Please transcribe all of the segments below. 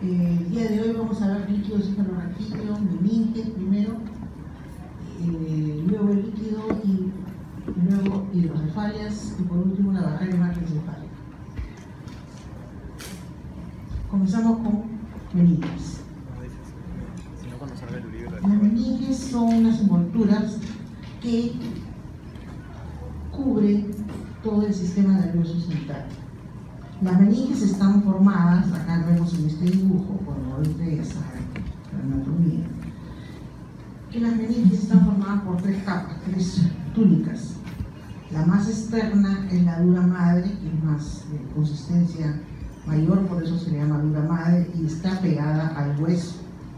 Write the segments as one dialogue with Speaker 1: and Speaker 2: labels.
Speaker 1: El día de hoy vamos a ver líquido cefalorraquídeo, meninges primero, luego el líquido y luego hidrocefalias y por último la barrera hematoencefálica. Comenzamos con meninges. Las meninges son unas envolturas que cubren todo el sistema nervioso central. Las meninges están formadas, acá vemos en este dibujo, cuando ustedes saben la anatomía, que las meninges están formadas por tres capas, tres túnicas. La más externa es la dura madre, que es más de consistencia mayor, por eso se le llama dura madre, y está pegada al hueso.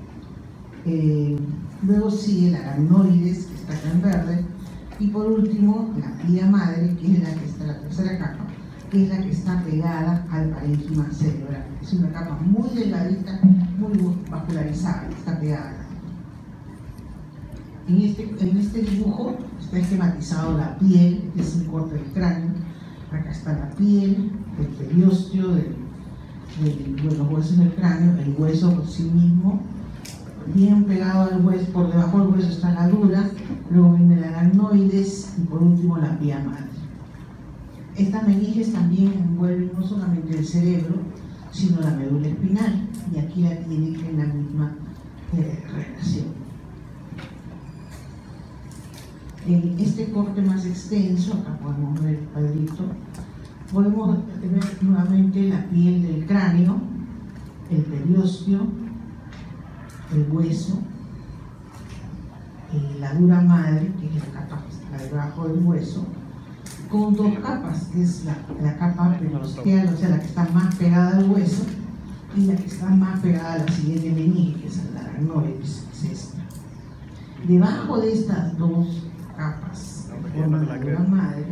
Speaker 1: Luego sigue la graminoides, que está acá en verde, y por último la plia madre, que es la que está la tercera capa, que es la que está pegada al parénquima cerebral. Es una capa muy delgadita, muy vascularizada, está pegada. En este dibujo está esquematizado la piel, que es un corte del cráneo. Acá está la piel, el periósteo de los huesos del cráneo, el hueso por sí mismo, bien pegado al hueso, por debajo del hueso está la dura, luego viene la aracnoides y por último la pia madre. Estas meninges también envuelven no solamente el cerebro, sino la médula espinal, y aquí la tienen en la misma relación. En este corte más extenso, acá podemos ver el cuadrito, podemos ver nuevamente la piel del cráneo, el periósteo, el hueso, la dura madre, que es la capa que está debajo del hueso, con dos capas, que es la capa periosteal, o sea, la que está más pegada al hueso, y la que está más pegada a la siguiente meninge, que es la aracnoides, que es esta. Debajo de estas dos capas, que forman la dura madre,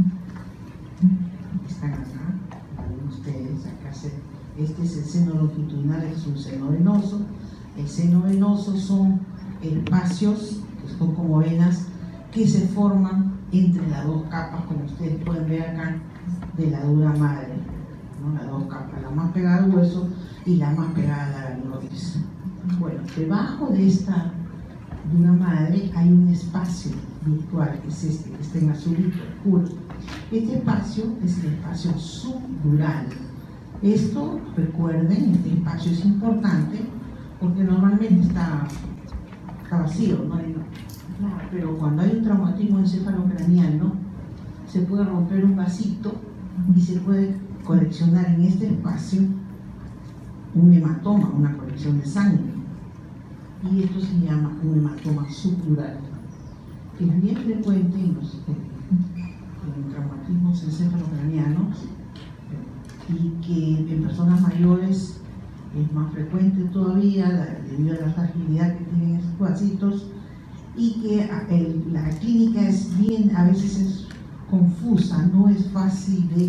Speaker 1: están acá, ven ustedes, acá este es el seno longitudinal, este es un seno venoso. El seno venoso son espacios, que son como venas, que se forman entre las dos capas, como ustedes pueden ver acá, de la dura madre, ¿no? Las dos capas, la más pegada al hueso y la más pegada a la aracnoides. Bueno, debajo de esta dura madre hay un espacio virtual, que es este, que está en azulito oscuro. Este espacio es el espacio subdural. Esto, recuerden, este espacio es importante porque normalmente está vacío, no hay nada, pero cuando hay un traumatismo encefalocraniano se puede romper un vasito y se puede coleccionar en este espacio un hematoma, una colección de sangre, y esto se llama un hematoma subdural, que es bien frecuente en los traumatismos encefalocranianos y que en personas mayores es más frecuente todavía debido a la fragilidad que tienen estos vasitos, y que la clínica es bien, a veces es confusa, no es fácil de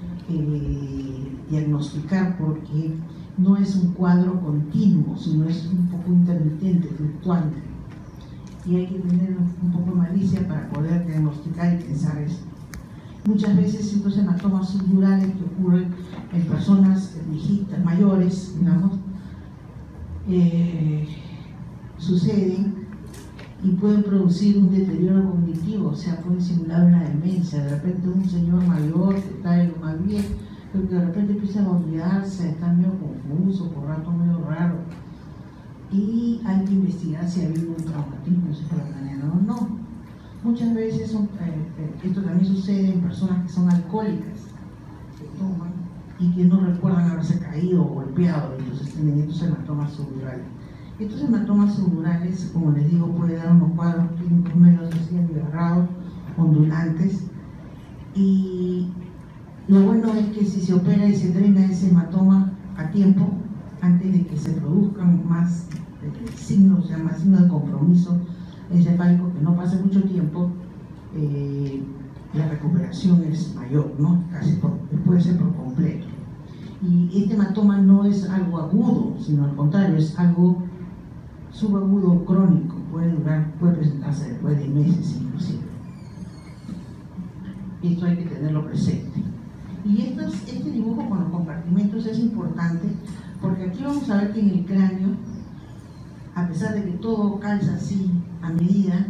Speaker 1: diagnosticar porque no es un cuadro continuo, sino es un poco intermitente, fluctuante, y hay que tener un poco de malicia para poder diagnosticar y pensar esto. Muchas veces estos hematomas subdurales que ocurren en personas viejitas, mayores, digamos, suceden y pueden producir un deterioro cognitivo, o sea, pueden simular una demencia. De repente un señor mayor que está en lo más bien, pero que de repente empieza a olvidarse, está medio confuso, por rato medio raro, y hay que investigar si ha habido un traumatismo encefalocraniano o no. Muchas veces esto también sucede en personas que son alcohólicas, que toman y que no recuerdan haberse caído o golpeado, entonces tienen estos hematomas subdurales. Estos hematomas subdurales, como les digo, pueden dar unos cuadros clínicos medio así agarrados, ondulantes, y lo bueno es que si se opera y se drena ese hematoma a tiempo, antes de que se produzcan más signos, o sea, más signos de compromiso encefálico, que no pase mucho tiempo, la recuperación es mayor, ¿no? Puede ser por completo. Y este hematoma no es algo agudo, sino al contrario, es algo subagudo crónico, puede presentarse después de meses inclusive. Esto hay que tenerlo presente. Y este dibujo con los compartimentos es importante. importante, porque aquí vamos a ver que en el cráneo, a pesar de que todo calza así a medida,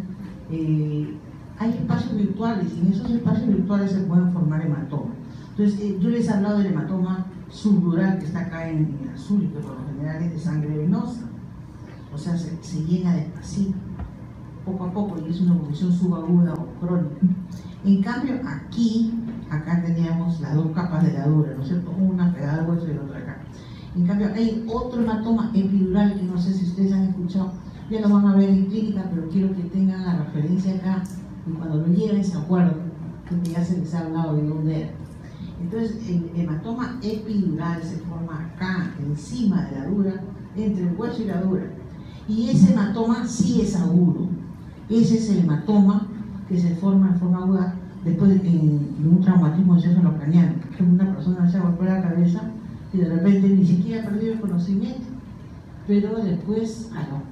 Speaker 1: hay espacios virtuales, y en esos espacios virtuales se pueden formar hematomas. Entonces, yo les he hablado del hematoma subdural que está acá en azul, que por lo general es de sangre venosa, o sea, se llena despacito, poco a poco, y es una evolución subaguda o crónica. En cambio, acá teníamos las dos capas de la dura, ¿no es cierto? Una pegada al hueso y la otra acá. En cambio, hay otro hematoma epidural que no sé si ustedes han escuchado, ya lo van a ver en clínica, pero quiero que tengan la referencia acá y cuando lo lleven se acuerdan, porque ya se les ha hablado de dónde era. Entonces, el hematoma epidural se forma acá, encima de la dura, entre el hueso y la dura. Y ese hematoma sí es agudo. Ese es el hematoma que se forma en forma aguda después de un traumatismo encefalocraniano. Por ejemplo, una persona se golpea la cabeza y de repente ni siquiera ha perdido el conocimiento, pero después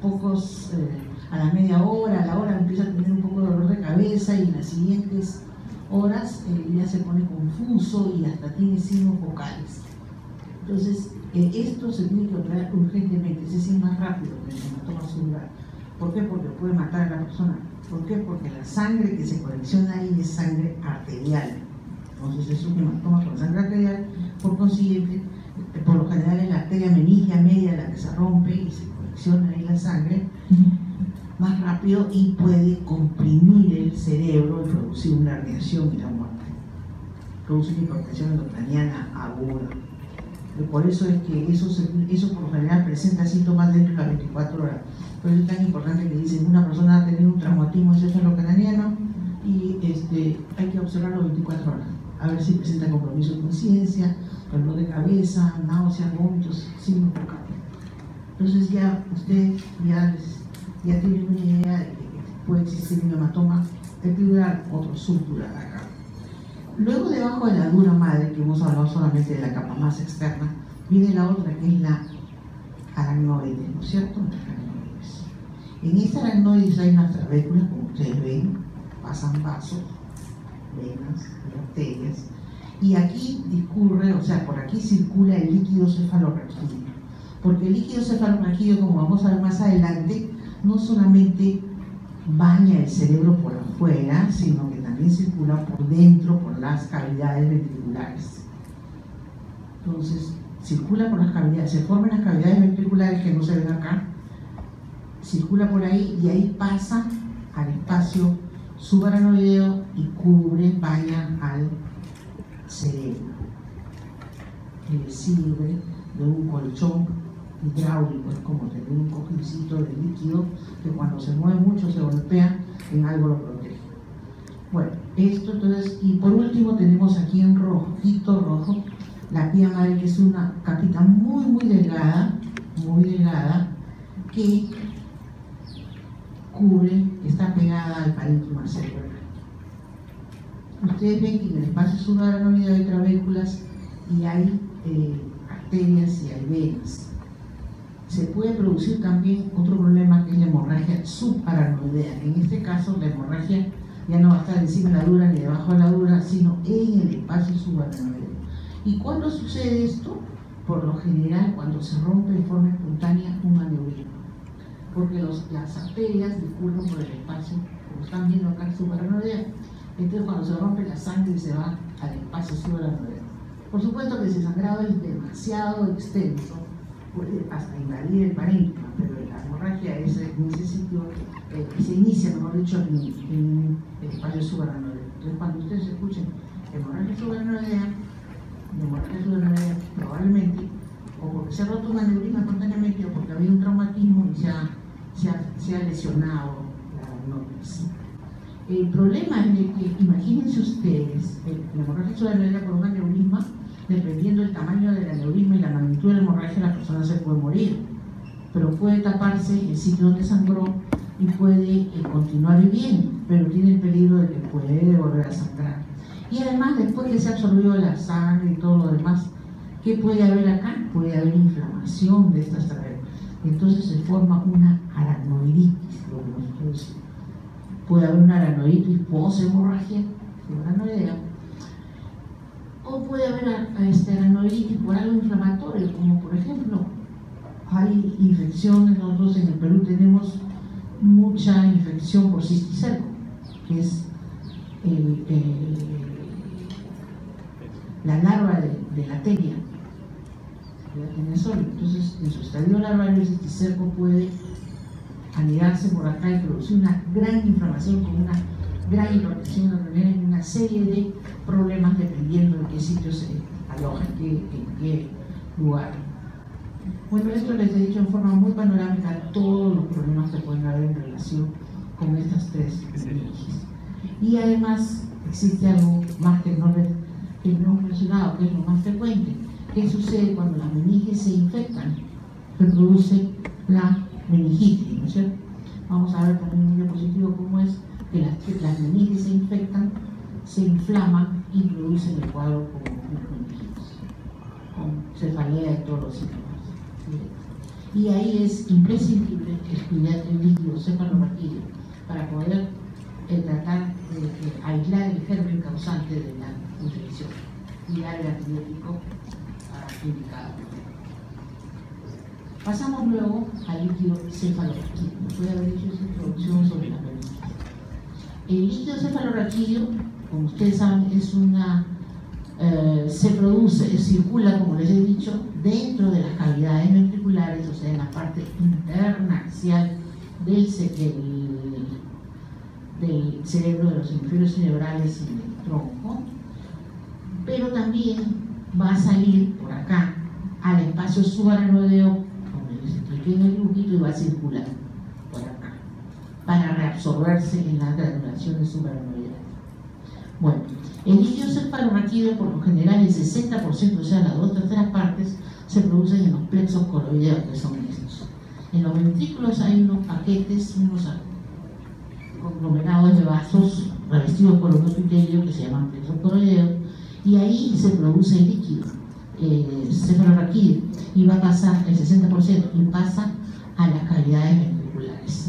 Speaker 1: a la media hora, a la hora empieza a tener un poco de dolor de cabeza y en las siguientes horas ya se pone confuso y hasta tiene signos vocales. Entonces, esto se tiene que operar urgentemente, ese sí es más rápido que el hematoma subdural. ¿Por qué? Porque puede matar a la persona. ¿Por qué? Porque la sangre que se colecciona ahí es sangre arterial. Entonces es un hematoma con sangre arterial, por consiguiente, por lo general es la arteria meningia media la que se rompe y se colecciona ahí la sangre más rápido y puede comprimir el cerebro y producir una herniación y la muerte. Produce una hipertensión endocraniana aguda. Y por eso es que eso por lo general presenta síntomas dentro de las 24 horas. Por eso es tan importante que dicen una persona ha tenido un traumatismo encefalocraniano y hay que observarlo 24 horas. A ver si presenta compromiso de conciencia, dolor de cabeza, náuseas, vómitos, signos vocales. Entonces ya usted ya tiene una idea de que puede existir un hematoma epidural, otro subdural acá. Luego, debajo de la dura madre, que hemos hablado solamente de la capa más externa, viene la otra que es la aracnoide, ¿no es cierto? En esta aracnoide hay unas trabéculas, como ustedes ven, pasan vasos, venas y arterias, y aquí discurre, o sea, por aquí circula el líquido cefalorraquídeo, porque el líquido cefalorraquídeo, como vamos a ver más adelante, no solamente baña el cerebro por afuera, sino que también circula por dentro, por las cavidades ventriculares. Entonces, circula por las cavidades, se forman las cavidades ventriculares que no se ven acá, circula por ahí y ahí pasa al espacio subaracnoideo y baña al cerebro. Y le sirve de un colchón hidráulico, es como tener un cojincito de líquido que cuando se mueve mucho, se golpea, en algo lo protege. Bueno, esto entonces, y por último tenemos aquí en rojito rojo, la pía madre, que es una capita muy delgada, que cubre, está pegada al parénquima cerebral. Ustedes ven que en el espacio subaracnoideo hay trabéculas y hay arterias y hay venas. Se puede producir también otro problema que es la hemorragia subaracnoidea. En este caso, la hemorragia ya no va a estar encima de la dura ni debajo de la dura, sino en el espacio subaracnoideo. ¿Y cuándo sucede esto? Por lo general, cuando se rompe de forma espontánea un aneurisma. Porque las arterias discurren por el espacio, como están viendo acá, subaracnoideo. Entonces, cuando se rompe la sangre, se va al espacio subaracnoideo. Por supuesto que si el sangrado es demasiado extenso, puede hasta invadir el parénquima, pero la hemorragia es en ese sitio, se inicia, mejor dicho, en el espacio subaracnoideo. Entonces, cuando ustedes escuchen hemorragia subaracnoidea, probablemente, o porque se ha roto un aneurisma espontáneamente, o porque ha habido un traumatismo y se ha lesionado la aracnoides. El problema es que, imagínense ustedes, la hemorragia subaracnoidea por un aneurisma, dependiendo del tamaño del aneurisma y la magnitud de la hemorragia, la persona se puede morir, pero puede taparse el sitio donde sangró y puede continuar viviendo, pero tiene el peligro de que puede volver a sangrar. Y además, después que se ha absorbido la sangre y todo lo demás, ¿qué puede haber acá? Puede haber inflamación de estas trabéculas. Entonces se forma una aracnoiditis, lo que nosotros decimos. Puede haber una aracnoiditis poshemorragia subaracnoidea, o puede haber aracnoiditis por algo inflamatorio, como por ejemplo, hay infecciones. Nosotros en el Perú tenemos mucha infección por cisticerco, que es la larva de la tenia, entonces en su estadio larvario el cisticerco puede anidarse por acá y producir una gran inflamación con una gran hipertensión neuronal en una serie de problemas dependiendo de qué sitio se aloja, en qué lugar. Bueno, esto les he dicho en forma muy panorámica todos los problemas que pueden haber en relación con estas tres meningitis. Y además existe algo más que no hemos mencionado, que es lo más frecuente. ¿Qué sucede cuando las meninges se infectan? Se produce la meningitis, ¿no es cierto? Vamos a ver también en un diapositivo cómo es que las meninges se infectan, se inflaman y producen el cuadro como meningitis, con cefalea y todos los síntomas. Y ahí es imprescindible estudiar el líquido cefalorraquídeo para poder tratar de aislar el germen causante de la infección y dar el antibiótico indicado. Pasamos luego al líquido cefalorraquídeo. Voy a haber hecho esa introducción sobre la meningitis. El líquido cefalorraquídeo, como ustedes saben, es se produce, circula, como les he dicho, dentro de las cavidades ventriculares, o sea, en la parte interna axial del cerebro, de los hemisferios cerebrales y del tronco, pero también va a salir por acá al espacio subaracnoideo, como les expliqué en el dibujito, y va a circular por acá para reabsorberse en las granulaciones subaracnoideales. Bueno, el líquido cefalorraquídeo, por lo general, el 60%, o sea, las 2/3 partes, se producen en los plexos coroideos, que son estos. En los ventrículos hay unos paquetes, unos conglomerados de vasos revestidos por un epitelio que se llaman plexos coroideos, y ahí se produce el líquido cefalorraquídeo y va a pasar el 60% y pasa a las cavidades ventriculares.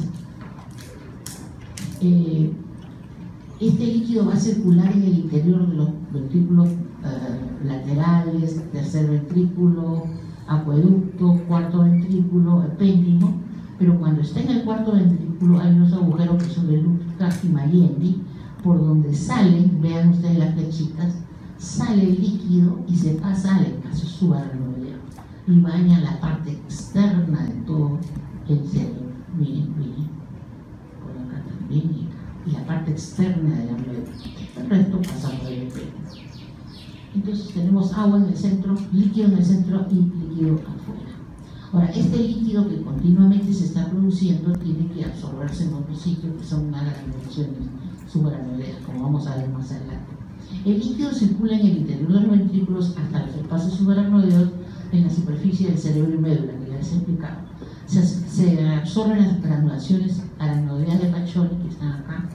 Speaker 1: Este líquido va a circular en el interior de los ventrículos laterales, tercer ventrículo, acueducto, cuarto ventrículo, epéndimo, pero cuando está en el cuarto ventrículo hay unos agujeros que son de Lucas y Mayendi, por donde salen, vean ustedes las flechitas, sale el líquido y se pasa al espacio subaracnoideo y baña la parte externa de todo el cerebro. Miren, por acá también, y la parte externa de la médula. El resto pasa por el epitelio. Entonces tenemos agua en el centro, líquido en el centro y líquido afuera. Ahora, este líquido que continuamente se está produciendo tiene que absorberse en otros sitios que son las granulaciones subaracnoideas, como vamos a ver más adelante. El líquido circula en el interior de los ventrículos hasta los espacios subaracnoideos en la superficie del cerebro y médula, que ya les he explicado. Se absorben las granulaciones aracnoideas de Paccioli, que están acá.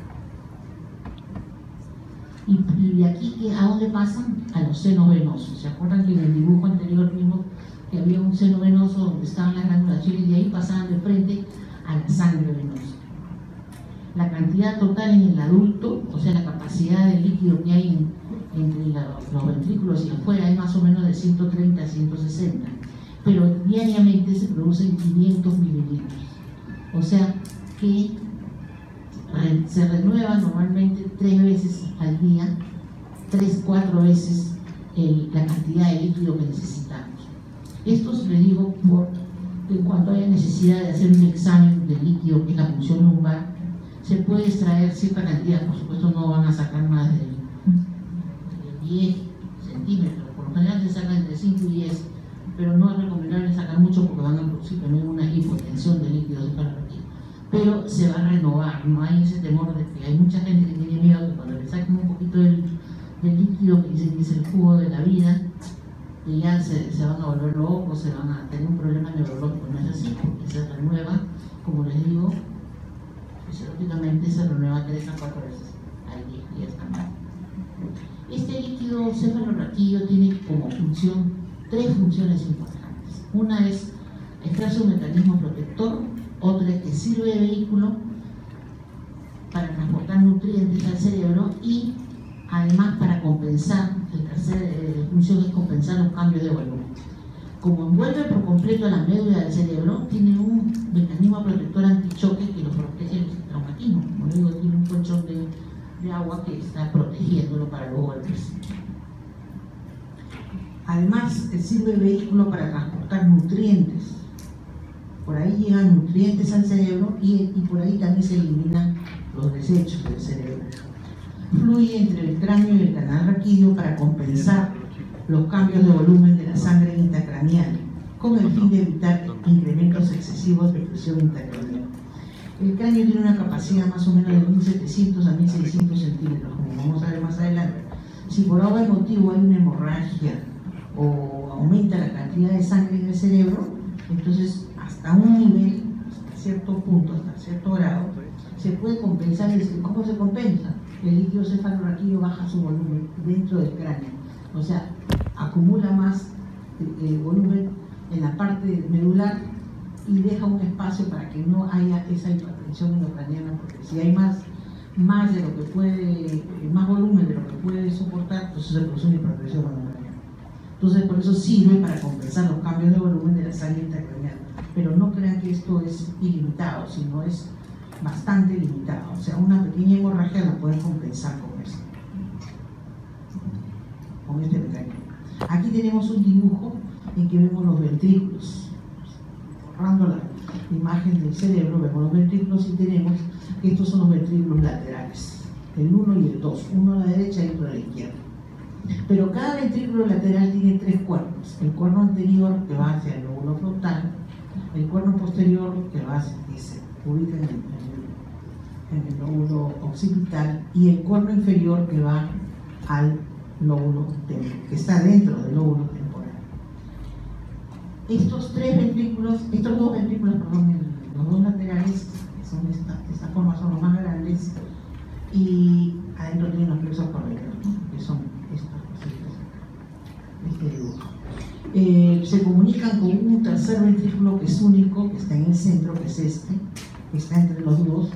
Speaker 1: Y de aquí, ¿a dónde pasan? A los senos venosos. ¿Se acuerdan que en el dibujo anterior vimos que había un seno venoso donde estaban las granulaciones y de ahí pasaban de frente a la sangre venosa? La cantidad total en el adulto, o sea, la capacidad de líquido que hay entre los ventrículos y afuera es más o menos de 130 a 160, pero diariamente se producen 500 mililitros. O sea que se renueva normalmente 3 veces al día, 3-4 veces la cantidad de líquido que necesitamos. Esto se le digo porque cuando haya necesidad de hacer un examen del líquido, que es la punción lumbar, se puede extraer cierta cantidad. Por supuesto no van a sacar más de 10 centímetros, por lo general se sacan entre 5 y 10, pero no es recomendable sacar mucho porque van a producir también una hipotensión de líquido cefalorraquídeo. Pero se va a renovar, no hay ese temor de que hay mucha gente que tiene miedo que cuando le saquen un poquito del líquido que dicen que es el jugo de la vida, que ya se van a volver locos, se van a tener un problema neurológico. No es así, porque se renueva, como les digo, fisiológicamente se renueva 3 a 4 veces al día y ya está mal. Este líquido cefalorraquídeo tiene como función 3 funciones importantes. Una es ejerce un mecanismo protector, otra es que sirve de vehículo para transportar nutrientes al cerebro y además para compensar, la tercera función es compensar los cambios de volumen. como envuelve por completo la médula del cerebro, tiene un mecanismo protector antichoque que lo protege de los traumatismos. Como digo, tiene un colchón de agua que está protegiéndolo para los golpes. Además, sirve de vehículo para transportar nutrientes. Por ahí llegan nutrientes al cerebro y por ahí también se eliminan los desechos del cerebro. Fluye entre el cráneo y el canal raquídeo para compensar los cambios de volumen de la sangre intracraneal, con el fin de evitar incrementos excesivos de presión intracraneal. El cráneo tiene una capacidad más o menos de 1700 a 1600 centímetros, como vamos a ver más adelante. Si por algún motivo hay una hemorragia o aumenta la cantidad de sangre en el cerebro, entonces hasta un nivel, hasta cierto punto, hasta cierto grado, se puede compensar. ¿Cómo se compensa? El líquido cefalorraquídeo baja su volumen dentro del cráneo, o sea, acumula más volumen en la parte medular y deja un espacio para que no haya esa hipertensión endocraniana, porque si hay más de lo que puede, más volumen de lo que puede soportar, entonces se produce una hipertensión endocraniana. Entonces, por eso sirve para compensar los cambios de volumen de la sangre intracraneal. Pero no crean que esto es ilimitado, sino es bastante limitado. O sea, una pequeña hemorragia la pueden compensar con esto, con este mecanismo. Aquí tenemos un dibujo en que vemos los ventrículos. Borrando la imagen del cerebro, vemos los ventrículos y tenemos que estos son los ventrículos laterales, el 1 y el 2, uno a la derecha y otro a la izquierda. Pero cada ventrículo lateral tiene tres cuernos: el cuerno anterior, que va hacia el lóbulo frontal, el cuerno posterior, que se ubica en el lóbulo occipital, y el cuerno inferior, que va al lóbulo temporal, que está dentro del lóbulo temporal. Estos dos ventrículos, los dos laterales, que son esta forma, son los más grandes, y adentro tienen los plexos correctos, que son estas cositas acá, este dibujo. Se comunican con un tercer ventrículo que es único, que está en el centro, que es este, que está entre los dos,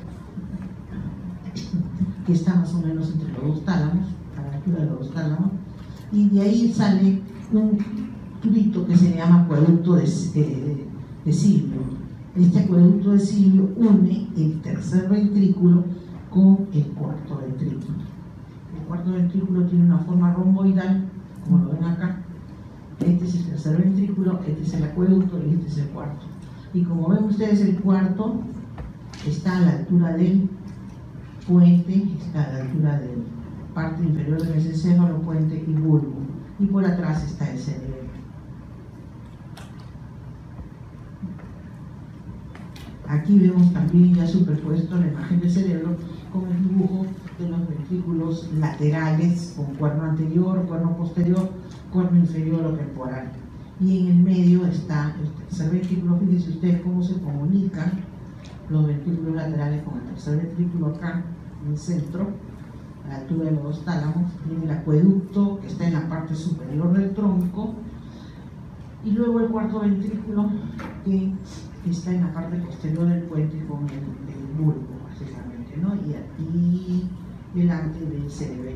Speaker 1: que está más o menos entre los dos tálamos, a la altura de los dos tálamos, y de ahí sale un tubito que se llama acueducto de Silvio. Este acueducto de Silvio une el tercer ventrículo con el cuarto ventrículo. El cuarto ventrículo tiene una forma romboidal, como lo ven acá. Este es el tercer ventrículo, este es el acueducto y este es el cuarto. Y como ven ustedes, el cuarto está a la altura del puente, está a la altura de la parte inferior del mesencéfalo, puente y bulbo. Y por atrás está el cerebro. Aquí vemos también ya superpuesto la imagen del cerebro con el dibujo de los ventrículos laterales, con cuerno anterior, cuerno posterior, cuerno inferior o temporal. Y en el medio está el tercer ventrículo. Fíjense ustedes cómo se comunican los ventrículos laterales con el tercer ventrículo acá en el centro, a la altura de los dos tálamos. Viene el acueducto, que está en la parte superior del tronco, y luego el cuarto ventrículo, que está en la parte posterior del puente con el bulbo, básicamente, ¿no? Y aquí delante del cerebelo.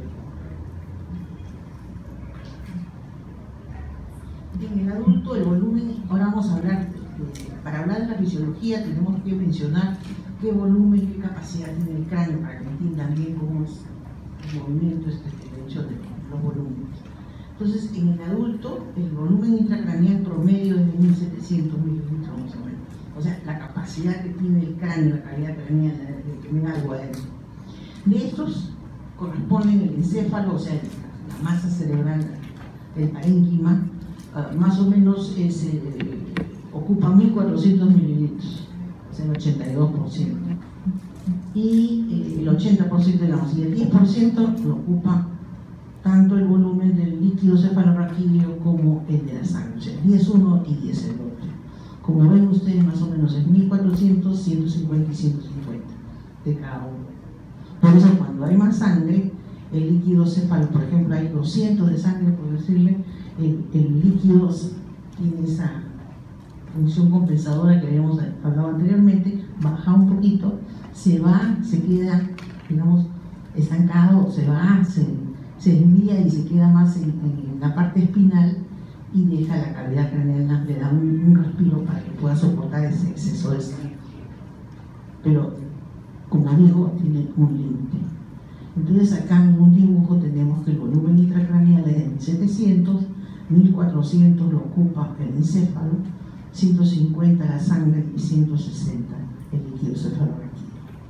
Speaker 1: En el adulto, el volumen, ahora vamos a hablar, para hablar de la fisiología tenemos que mencionar qué volumen, qué capacidad tiene el cráneo, para que entiendan bien cómo es el movimiento, el hecho de los volúmenes. Entonces, en el adulto, el volumen intracraneal promedio es de 1700 mililitros más o menos. O sea, la capacidad que tiene el cráneo, la cavidad craneal, de tener algo adentro. De estos corresponden el encéfalo, o sea, la masa cerebral, el parénquima, más o menos ocupa 1400 mililitros, o sea, el 82%. Y el 80% de la masa, y el 10% lo ocupa tanto el volumen del líquido cefalorraquídeo como el de la sangre, o sea, 10 uno y 10 el otro. Como ven ustedes, más o menos es 1400, 150 y 150 de cada uno. Por eso, cuando hay más sangre, el líquido cefalo, por ejemplo, hay 200 de sangre, por decirle, el líquido tiene esa función compensadora que habíamos hablado anteriormente, baja un poquito, se va, se queda, digamos, estancado, se va, se envía y se queda más en la parte espinal, y deja la cavidad craneana, le da un respiro para que pueda soportar ese exceso de sangre. Pero, como digo, tiene un límite. Entonces acá en un dibujo tenemos que el volumen intracraneal es de 1700, 1400 lo ocupa el encéfalo, 150 la sangre y 160 el líquido cefalorraquídeo.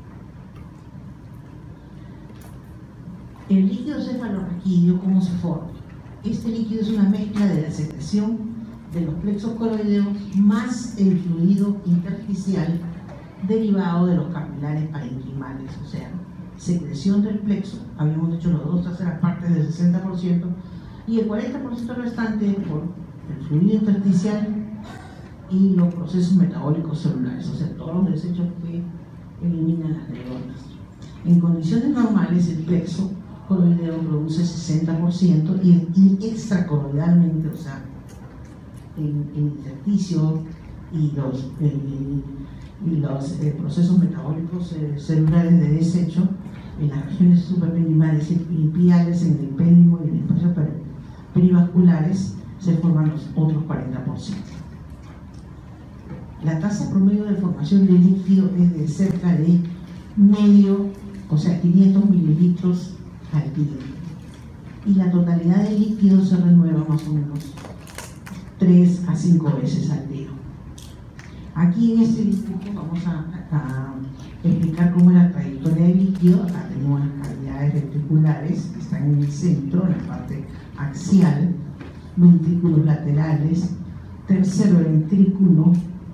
Speaker 1: El líquido cefalorraquídeo, ¿cómo se forma? Este líquido es una mezcla de la secreción de los plexos coroideos más el fluido intersticial derivado de los capilares parenquimales, o sea, secreción del plexo, habíamos dicho los 2/3 partes del 60%, y el 40% restante por el fluido intersticial y los procesos metabólicos celulares, o sea, todos los desechos que eliminan las neuronas. En condiciones normales, el plexo coroideo produce 60% y extracoroidalmente, o sea, en intersticio y los procesos metabólicos celulares de desecho en las regiones suprapendimares y piales, en el péndimo y en el espacio perivasculares, se forman los otros 40%. La tasa promedio de formación de líquido es de cerca de medio, o sea, 500 mililitros al día. Y la totalidad de líquido se renueva más o menos 3 a 5 veces al día. Aquí en este dibujo vamos a explicar cómo es la trayectoria del líquido. Acá tenemos las cavidades ventriculares que están en el centro, en la parte axial, ventrículos laterales, tercero ventrículo,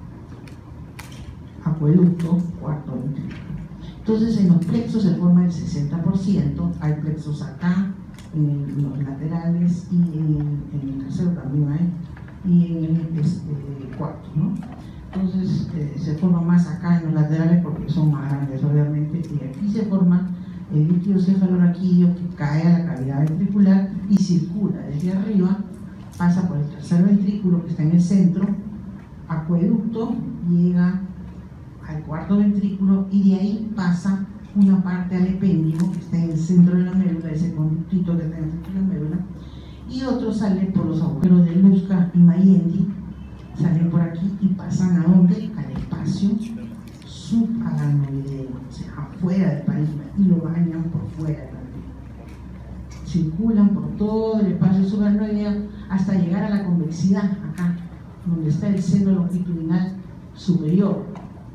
Speaker 1: acueducto, cuarto ventrículo. Entonces en los plexos se forma el 60%, hay plexos acá, en los laterales y en el tercero también hay, y en el cuarto, ¿no? Entonces se forma más acá en los laterales porque son más grandes obviamente, y aquí se forma el líquido cefalorraquídeo que cae a la cavidad ventricular y circula desde arriba, pasa por el tercer ventrículo que está en el centro, acueducto, llega al cuarto ventrículo y de ahí pasa una parte al epéndimo que está en el centro de la médula, ese conductito que está en el centro de la médula, y otro sale por los agujeros de Luska y Mayendi, salen por aquí y pasan ¿a dónde? Al espacio subaranoideo, o sea, afuera del parénquima, y lo bañan por fuera también. Circulan por todo el espacio subaranoideo hasta llegar a la convexidad, acá, donde está el seno longitudinal superior.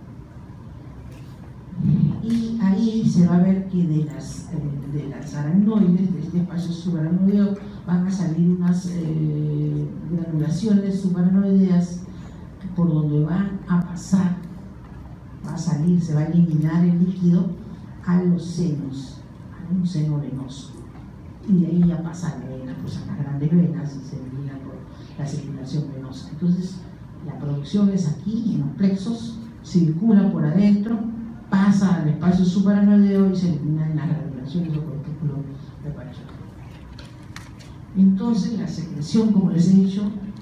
Speaker 1: Y ahí se va a ver que de las aracnoides, de este espacio subaranoideo, van a salir unas granulaciones subaranoideas por donde van a pasar, va a salir, se va a eliminar el líquido a los senos, a un seno venoso. Y de ahí ya pasa a la vena, pues a las grandes venas y se elimina por la circulación venosa. Entonces, la producción es aquí, en los plexos, circula por adentro, pasa al espacio subaranoideo y se elimina en las granulaciones o cortículos de Pacho. Entonces la secreción, como les he dicho,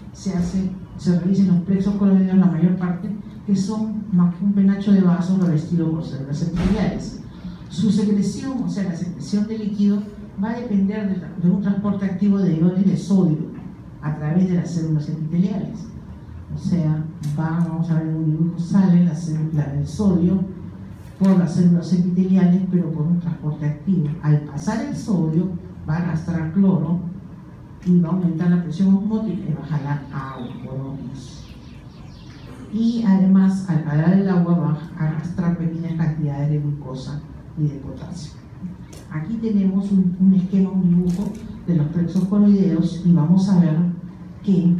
Speaker 1: se realiza en los plexos coroideos la mayor parte, que son un penacho de vasos revestido por células epiteliales. Su secreción, o sea la secreción de líquido, va a depender de un transporte activo de iones de sodio a través de las células epiteliales. O sea, vamos a ver en un dibujo, sale la célula del sodio por las células epiteliales, pero por un transporte activo. Al pasar el sodio, va a arrastrar cloro y va a aumentar la presión osmótica y va a jalar agua por ómnibus. Y además, al jalar el agua, va a arrastrar pequeñas cantidades de glucosa y de potasio. Aquí tenemos un esquema, un dibujo de los plexos coroideos y vamos a ver que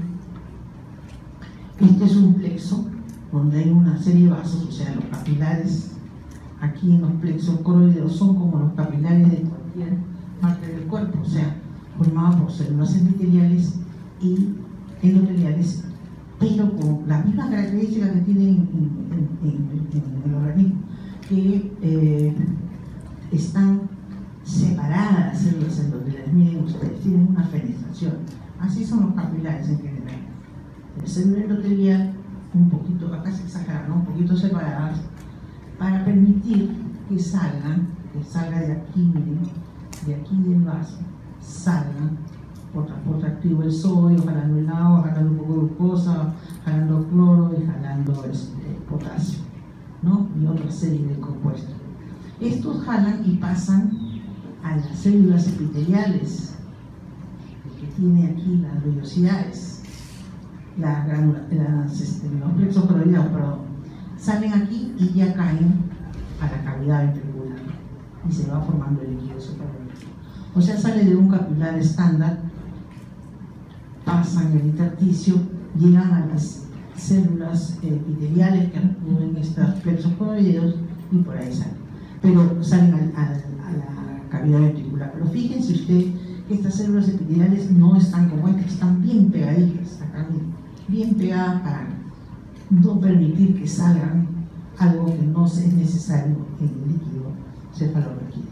Speaker 1: este es un plexo donde hay una serie de vasos, o sea, los capilares aquí en los plexos coroideos son como los capilares de cualquier parte del cuerpo, o sea, formados por células epiteliales y endoteliales, pero con las mismas características que tienen en el organismo, que están separadas las células endoteliales. Miren ustedes, tienen una fenestración. Así son los capilares en general. La célula endotelial, un poquito, acá se exagera, ¿no? Un poquito separadas, para permitir que salga de aquí, miren, de aquí del vaso, salgan por transporte activo el sodio, jalando el agua, jalando un poco de glucosa, jalando cloro y jalando potasio, ¿no? Y otra serie de compuestos. Estos jalan y pasan a las células epiteliales, que tiene aquí las vellosidades, los plexos coroidales, perdón, salen aquí y ya caen a la cavidad ventricular y se va formando el líquido cefalorraquídeo. O sea, sale de un capilar estándar, pasan el intersticio, llegan a las células epiteliales que recubren estos plexos coroideos y por ahí salen. Pero salen a la cavidad ventricular. Pero fíjense usted que estas células epiteliales no están como estas, están bien pegaditas, acá bien pegadas para no permitir que salgan algo que no es necesario en el líquido cefalorraquídeo.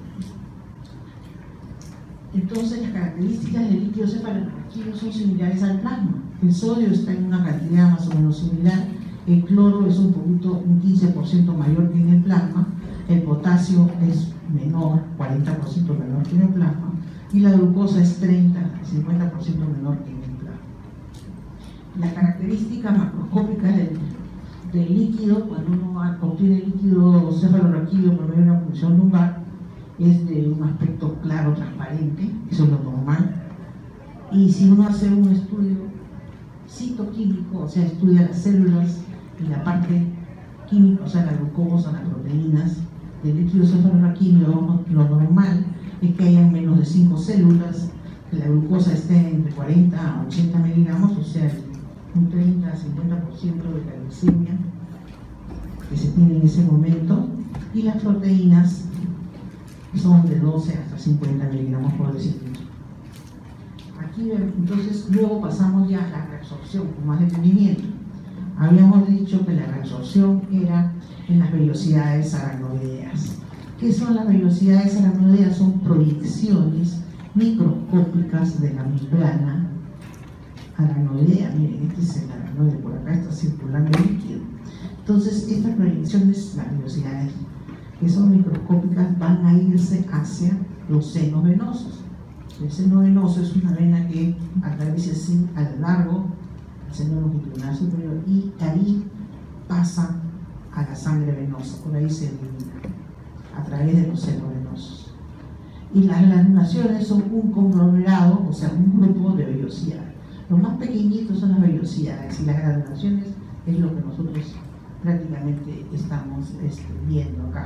Speaker 1: Entonces, las características del líquido cefalorraquídeo son similares al plasma. El sodio está en una cantidad más o menos similar, el cloro es un 15% mayor que en el plasma, el potasio es menor, 40% menor que en el plasma, y la glucosa es 30-50% menor que en el plasma. Las características macroscópicas del líquido, cuando uno obtiene líquido cefalorraquídeo por medio de una punción lumbar, es de un aspecto claro, transparente, eso es lo normal. Y si uno hace un estudio citoquímico, o sea, estudia las células y la parte química, o sea, la glucosa, las proteínas del líquido cefalorraquídeo, lo normal es que hayan menos de 5 células, que la glucosa esté entre 40 a 80 miligramos, o sea, un 30 a 50% de la glicemia que se tiene en ese momento, y las proteínas son de 12 hasta 50 miligramos por decilitro. Aquí, entonces, luego pasamos ya a la reabsorción con más detenimiento. Habíamos dicho que la reabsorción era en las vellosidades aracnoideas. ¿Qué son las vellosidades aracnoideas? Son proyecciones microscópicas de la membrana aracnoidea. Miren, este es el aracnoide, por acá está circulando el líquido. Entonces, estas proyecciones, las vellosidades que son microscópicas, van a irse hacia los senos venosos. El seno venoso es una vena que atraviesa así a lo largo del seno longitudinal superior y ahí pasa a la sangre venosa, por ahí se elimina a través de los senos venosos. Y las granulaciones son un conglomerado, o sea, un grupo de vellosidades. Los más pequeñitos son las vellosidades y las granulaciones es lo que nosotros prácticamente estamos viendo acá.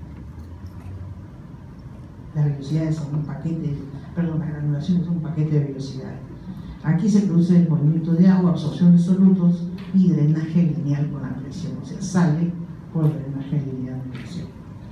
Speaker 1: Las vellosidades son un paquete, perdón, las granulaciones son un paquete de vellosidades. Aquí se produce el movimiento de agua, absorción de solutos y drenaje lineal con la presión, o sea, sale por drenaje lineal con presión.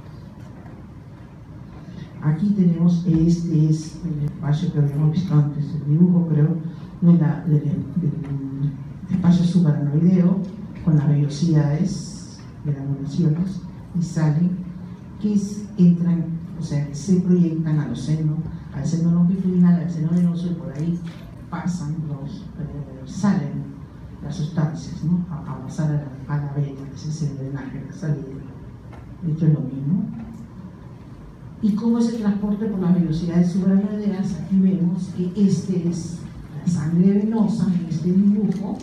Speaker 1: Aquí tenemos, este es el espacio que habíamos visto antes, el dibujo, creo, del espacio subaracnoideo con las vellosidades de granulaciones y salen, que entran, o sea, que se proyectan a los senos, al seno longitudinal, al seno venoso, y por ahí pasan salen las sustancias, ¿no? A pasar a la vena, ese es el drenaje, la salida. Esto es lo mismo. ¿Y cómo es el transporte por las vellosidades subaracnoideas? Aquí vemos que este es la sangre venosa en este dibujo.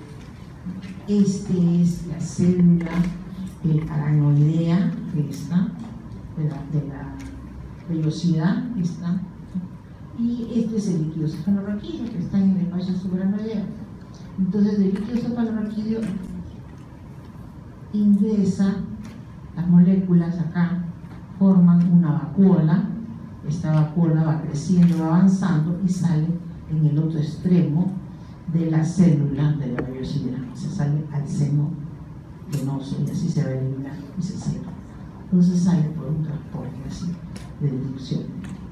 Speaker 1: Este es la célula aracnoidea, esta, de la vellosidad, esta. Y este es el líquido cefalorraquídeo que está en el espacio subaracnoideo. Entonces, el líquido cefalorraquídeo ingresa, las moléculas acá forman una vacuola, esta vacuola va creciendo, va avanzando y sale en el otro extremo de la célula de la vellosidad, o sea, sale al seno venoso y así se va a eliminar y se cierra. Entonces sale por un transporte así de inducción.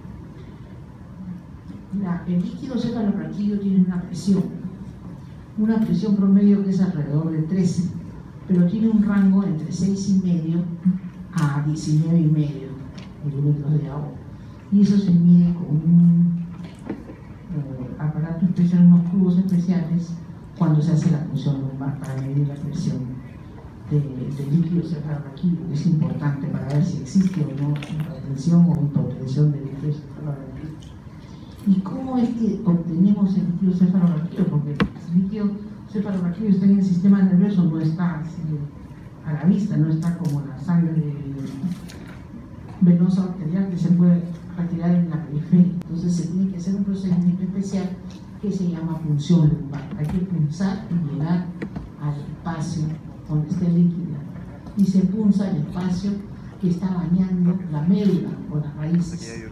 Speaker 1: El líquido cefalorraquídeo tiene una presión promedio que es alrededor de 13, pero tiene un rango entre 6,5 a 19,5 milímetros de agua. Y eso se mide con un aparato especial, unos tubos especiales, cuando se hace la punción lumbar para medir la presión del líquido cefalorraquídeo, que es importante para ver si existe o no hipertensión o hipotensión del líquido cefalorraquídeo. ¿Y cómo es que obtenemos el líquido cefalorraquídeo? Porque el líquido cefalorraquídeo está en el sistema nervioso, no está así a la vista, no está como la sangre venosa arterial que se puede retirar en la periferia. Entonces se tiene que hacer un procedimiento especial que se llama punción lumbar. Hay que punzar y llegar al espacio donde esté el líquido. Y se punza el espacio que está bañando la médula o las raíces.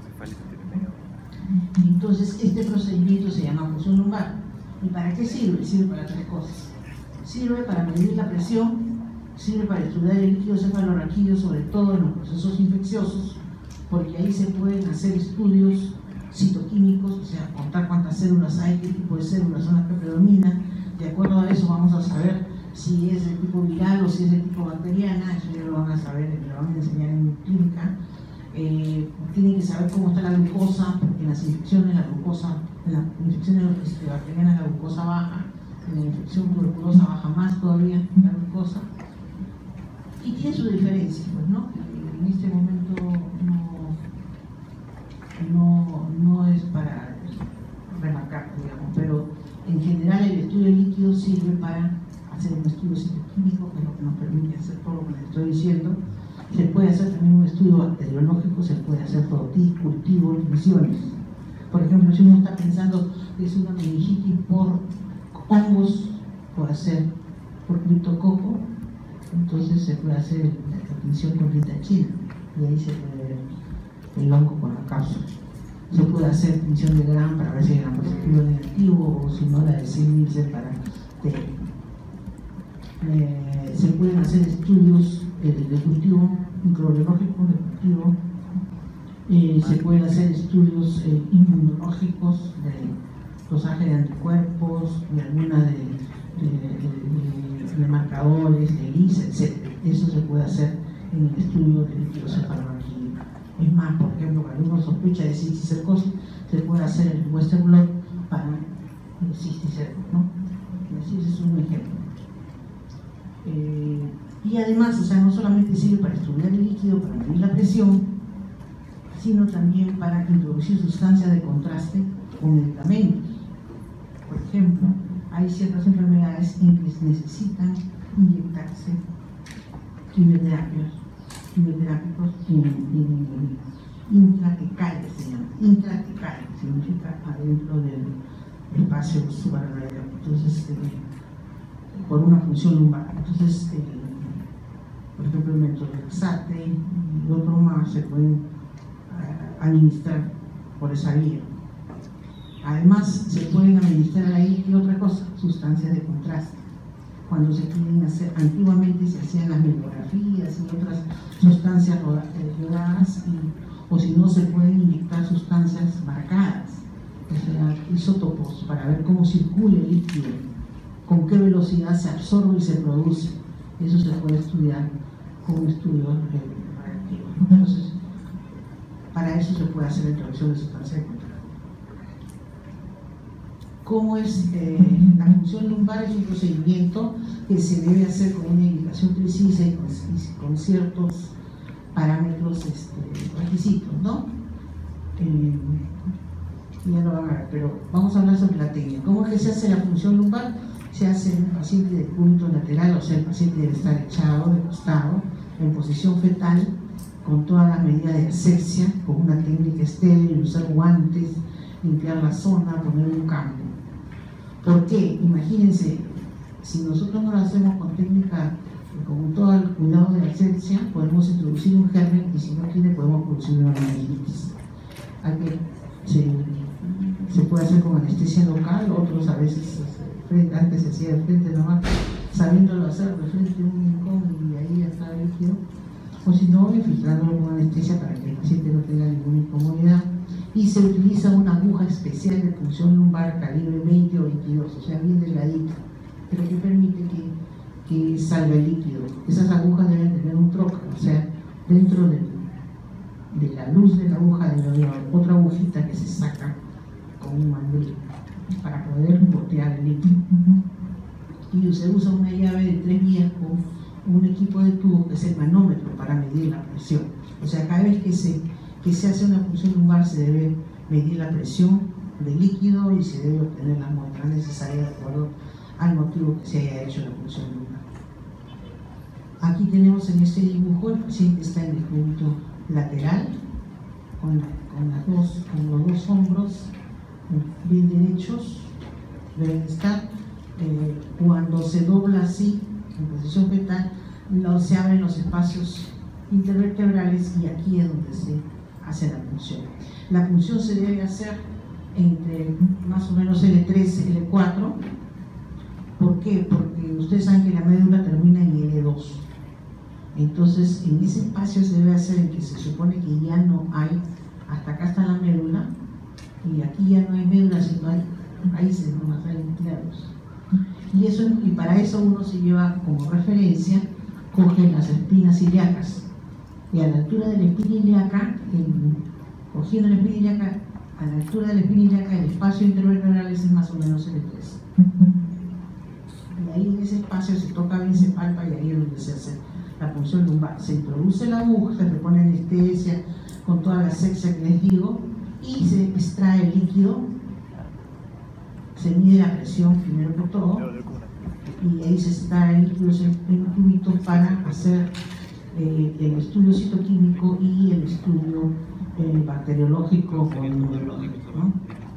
Speaker 1: Entonces este procedimiento se llama punción lumbar. ¿Y para qué sirve? Sirve para tres cosas. Sirve para medir la presión, sirve para estudiar el líquido cefalorraquídeo, sobre todo en los procesos infecciosos, porque ahí se pueden hacer estudios citoquímicos, o sea, contar cuántas células hay, qué tipo de células son las que predominan. De acuerdo a eso vamos a saber si es de tipo viral o si es de tipo bacteriana. Eso ya lo van a saber, lo van a enseñar en clínica. Tienen que saber cómo está la glucosa, porque en las infecciones la glucosa, en las infecciones bacterianas la glucosa baja, en la infección tuberculosa baja más todavía la glucosa. Y tiene su diferencia, pues, ¿no? En este momento no es para remarcar, digamos, pero en general el estudio de líquidos sirve para hacer un estudio citoquímico, que es lo que nos permite hacer todo lo que les estoy diciendo. Se puede hacer también un estudio bacteriológico, se puede hacer cultivo, misiones. Por ejemplo, si uno está pensando que es una meningitis por hongos, puede hacer por criptococo, entonces se puede hacer la tinción con ritachina y ahí se puede ver el hongo con la cápsula. Se puede hacer tinción de Gram para ver si hay Gram positivo o negativo, o si no la de Siemens para T. Se pueden hacer estudios de cultivo, microbiológicos de cultivo. Se pueden hacer estudios inmunológicos de dosaje de anticuerpos, de alguna de marcadores, de ELISA, etc. Eso se puede hacer en el estudio de líquido cefalorraquídeo. Es más, por ejemplo, cuando uno sospecha de cisticercosis, se puede hacer el Western blot para el cisticerco, ¿no? Así es un ejemplo. Y además, o sea, no solamente sirve para estudiar el líquido, para medir la presión, sino también para introducir sustancias de contraste con medicamentos. Por ejemplo, hay ciertas enfermedades en que se necesitan inyectarse quimioterápicos intratecales, se llama. Intratecales significa adentro del espacio subaracnoideo. Entonces, por una función lumbar. Entonces, por ejemplo, el metotrexate y otro más se pueden administrar por esa vía. Además, se pueden administrar ahí y otra cosa, sustancias de contraste. Cuando se quieren hacer, antiguamente se hacían las memografías y otras sustancias rodadas, o si no, se pueden inyectar sustancias marcadas, o sea, isótopos, para ver cómo circula el líquido, con qué velocidad se absorbe y se produce. Eso se puede estudiar con un estudio reactivo. Entonces, para eso se puede hacer la introducción de sustancias de contraste. ¿Cómo es la función lumbar? Es un procedimiento que se debe hacer con una indicación precisa y con ciertos parámetros, requisitos, ¿no? Ya lo van a ver, pero vamos a hablar sobre la técnica. ¿Cómo es que se hace la función lumbar? Se hace en un paciente de punto lateral, o sea, el paciente debe estar echado, de costado, en posición fetal, con todas las medidas de asepsia, con una técnica estéril, usar guantes, limpiar la zona, poner un campo. ¿Por qué? Imagínense, si nosotros no lo hacemos con técnica, con todo el cuidado de la asepsia, podemos introducir un germen y si no tiene podemos producir una meningitis. Se puede hacer con anestesia local, otros a veces, antes se hacía de frente nomás, sabiéndolo hacer de frente a un rincón y ahí está el líquido, o si no, infiltrándolo con anestesia para que el paciente no tenga ninguna incomodidad. Y se utiliza una aguja especial de punción lumbar calibre 20 o 22, o sea, bien delgadita, pero que permite que salga el líquido. Esas agujas deben tener un trocar, o sea, dentro de la luz de la aguja debe haber otra agujita que se saca con un mandil para poder botear el líquido. Y se usa una llave de 3 vías con un equipo de tubo que es el manómetro para medir la presión. O sea, cada vez que se hace una punción lumbar se debe medir la presión de líquido y se debe obtener las muestras necesarias de acuerdo al motivo que se haya hecho la punción lumbar. Aquí tenemos en este dibujo, el paciente está en el punto lateral, con los dos hombros bien derechos, deben estar. Cuando se dobla así, en posición fetal, se abren los espacios intervertebrales y aquí es donde se hace la punción. La punción se debe hacer entre más o menos L3 y L4. ¿Por qué? Porque ustedes saben que la médula termina en L2. Entonces, en ese espacio se debe hacer en que se supone que ya no hay, hasta acá está la médula, y aquí ya no hay médula, sino hay raíces, nomás hay nucleados. Y para eso uno se lleva como referencia, coge las espinas ilíacas, y a la altura de la espina ilíaca, cogiendo la espina ilíaca, a la altura de la espina ilíaca, el espacio intervertebral es más o menos L3. Y ahí en ese espacio se toca bien, se palpa, y ahí es donde se hace la punción lumbar. Se introduce la aguja, se le pone anestesia con toda la asepsia que les digo, y se extrae el líquido, se mide la presión primero por todo, y ahí se extrae el líquido en un tubito para hacer el estudio citoquímico y el estudio bacteriológico o inmunológico, ¿no?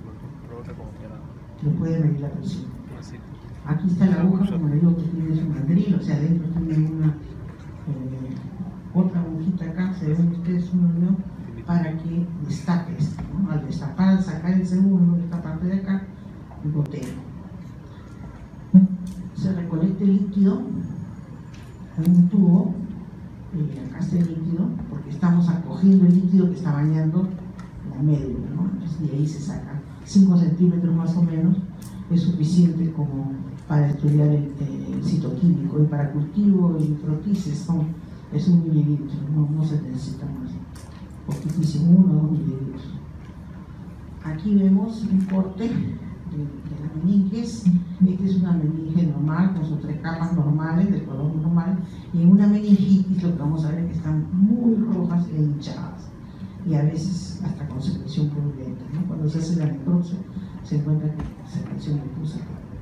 Speaker 1: Le puede medir la presión. Aquí está la aguja, como le digo, que tiene su mandril, o sea, dentro tiene una otra agujita acá, se ven ustedes una unión, para que destape esto, ¿no? Al destapar, al sacar el segundo de esta parte de acá, gotea. Se recolecta el líquido en un tubo, acá está el líquido, porque estamos acogiendo el líquido que está bañando la médula, ¿no? Entonces, de ahí se saca 5 centímetros más o menos, es suficiente como para estudiar el citoquímico, y para cultivo y microtices es 1 mililitro, no se necesita más, poquitísimo, 1 o 2 mililitros. Aquí vemos un corte de las meninges. Esta es una meninge normal con sus 3 capas normales de color normal, y en una meningitis lo que vamos a ver es que están muy rojas e hinchadas, y a veces hasta con secreción purulenta, ¿no? Cuando se hace la necropsia se encuentra que secreción difusa.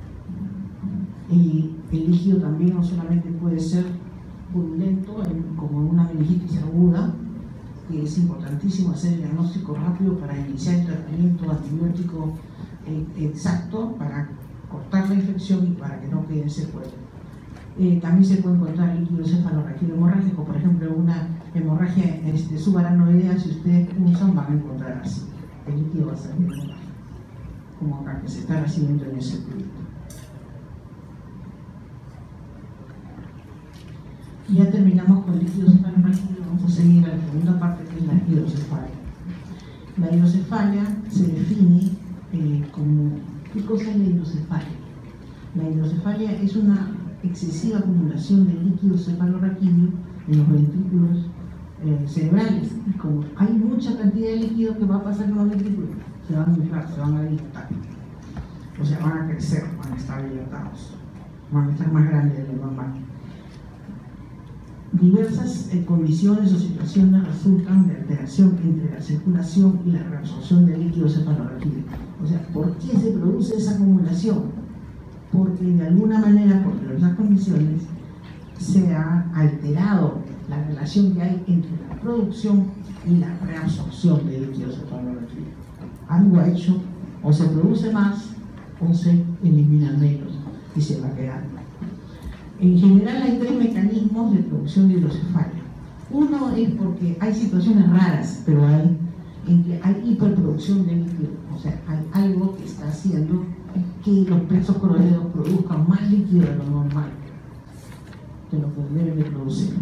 Speaker 1: Y el líquido también no solamente puede ser purulento, como en una meningitis aguda, que es importantísimo hacer el diagnóstico rápido para iniciar el tratamiento antibiótico exacto para cortar la infección y para que no queden secuelas. También se puede encontrar líquido cefalorraquídeo hemorrágico, por ejemplo, una hemorragia subaranoidea, si ustedes usan, van a encontrar así, el líquido va a salir hemorrágico, como acá que se está recibiendo en ese tubo. Y ya terminamos con el líquido cefalorraquídeo, vamos a seguir a la segunda parte, que es la hidrocefalia. La hidrocefalia se define como, ¿qué cosa es la hidrocefalia? La hidrocefalia es una excesiva acumulación de líquido cefalorraquídeo en los ventrículos cerebrales, y como hay mucha cantidad de líquido que va a pasar en los ventrículos, se van a inflar, se van a dilatar, o sea, van a crecer, van a estar dilatados, van a estar más grandes de lo normal. Diversas condiciones o situaciones resultan de alteración entre la circulación y la reabsorción del líquido cefalorraquídeo. O sea, ¿por qué se produce esa acumulación? Porque de alguna manera, por diversas condiciones, se ha alterado la relación que hay entre la producción y la reabsorción del líquido cefalorraquídeo. Algo ha hecho, o se produce más, o se elimina menos y se va quedando. En general hay 3 mecanismos de producción de hidrocefalia. Uno es porque hay situaciones raras, pero hay en que hay hiperproducción de líquido, o sea, hay algo que está haciendo que los plexos coroidales produzcan más líquido de lo normal, de lo que deben de producir.